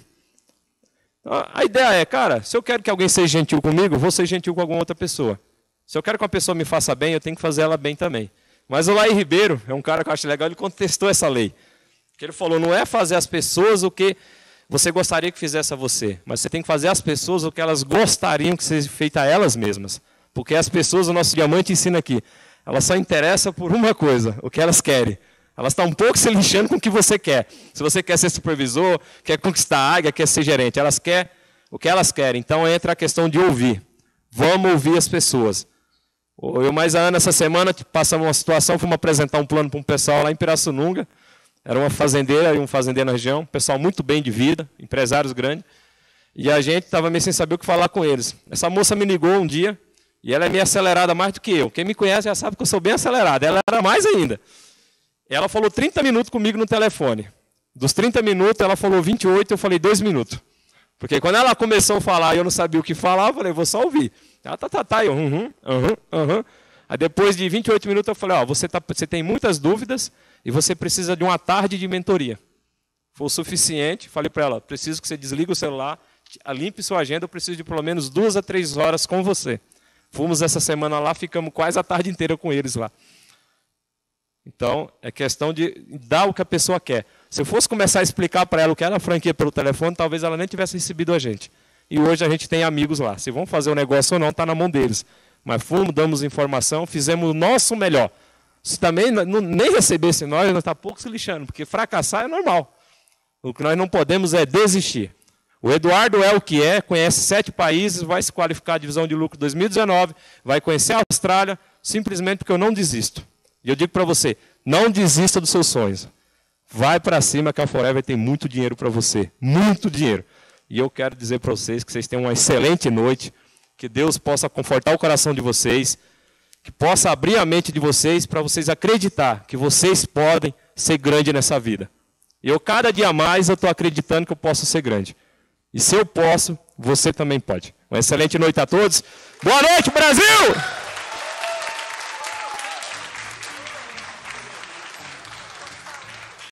A ideia é, cara, se eu quero que alguém seja gentil comigo, eu vou ser gentil com alguma outra pessoa. Se eu quero que uma pessoa me faça bem, eu tenho que fazer ela bem também. Mas o Laí Ribeiro, é um cara que eu acho legal, ele contestou essa lei. Porque ele falou, não é fazer as pessoas o que você gostaria que fizesse a você, mas você tem que fazer às pessoas o que elas gostariam que seja feito a elas mesmas. Porque as pessoas, o nosso diamante ensina aqui, elas só interessam por uma coisa, o que elas querem. Elas estão um pouco se lixando com o que você quer. Se você quer ser supervisor, quer conquistar a águia, quer ser gerente, elas querem o que elas querem. Então entra a questão de ouvir. Vamos ouvir as pessoas. Eu mais a Ana, essa semana, passamos uma situação, fomos apresentar um plano para um pessoal lá em Pirassununga. Era uma fazendeira e um fazendeiro na região, pessoal muito bem de vida, empresários grandes. E a gente estava meio sem saber o que falar com eles. Essa moça me ligou um dia, e ela é meio acelerada mais do que eu. Quem me conhece já sabe que eu sou bem acelerado. Ela era mais ainda. Ela falou 30 minutos comigo no telefone. Dos 30 minutos, ela falou 28, eu falei 2 minutos. Porque quando ela começou a falar e eu não sabia o que falar, eu falei, vou só ouvir. Ela, tá. Eu, Aí depois de 28 minutos, eu falei, você tem muitas dúvidas e você precisa de uma tarde de mentoria. Foi o suficiente. Falei para ela, preciso que você desligue o celular, limpe sua agenda, eu preciso de pelo menos 2 a 3 horas com você. Fomos essa semana lá, ficamos quase a tarde inteira com eles lá. Então, é questão de dar o que a pessoa quer. Se eu fosse começar a explicar para ela o que era a franquia pelo telefone, talvez ela nem tivesse recebido a gente. E hoje a gente tem amigos lá. Se vão fazer o negócio ou não, está na mão deles. Mas fomos, damos informação, fizemos o nosso melhor. Se também nem recebesse nós está pouco se lixando, porque fracassar é normal. O que nós não podemos é desistir. O Eduardo é o que é, conhece 7 países, vai se qualificar à divisão de lucro 2019, vai conhecer a Austrália, simplesmente porque eu não desisto. E eu digo para você, não desista dos seus sonhos. Vai para cima que a Forever tem muito dinheiro para você. Muito dinheiro. E eu quero dizer para vocês que vocês tenham uma excelente noite. Que Deus possa confortar o coração de vocês. Que possa abrir a mente de vocês para vocês acreditar que vocês podem ser grande nessa vida. E eu, cada dia mais, eu estou acreditando que eu posso ser grande. E se eu posso, você também pode. Uma excelente noite a todos. Boa noite, Brasil!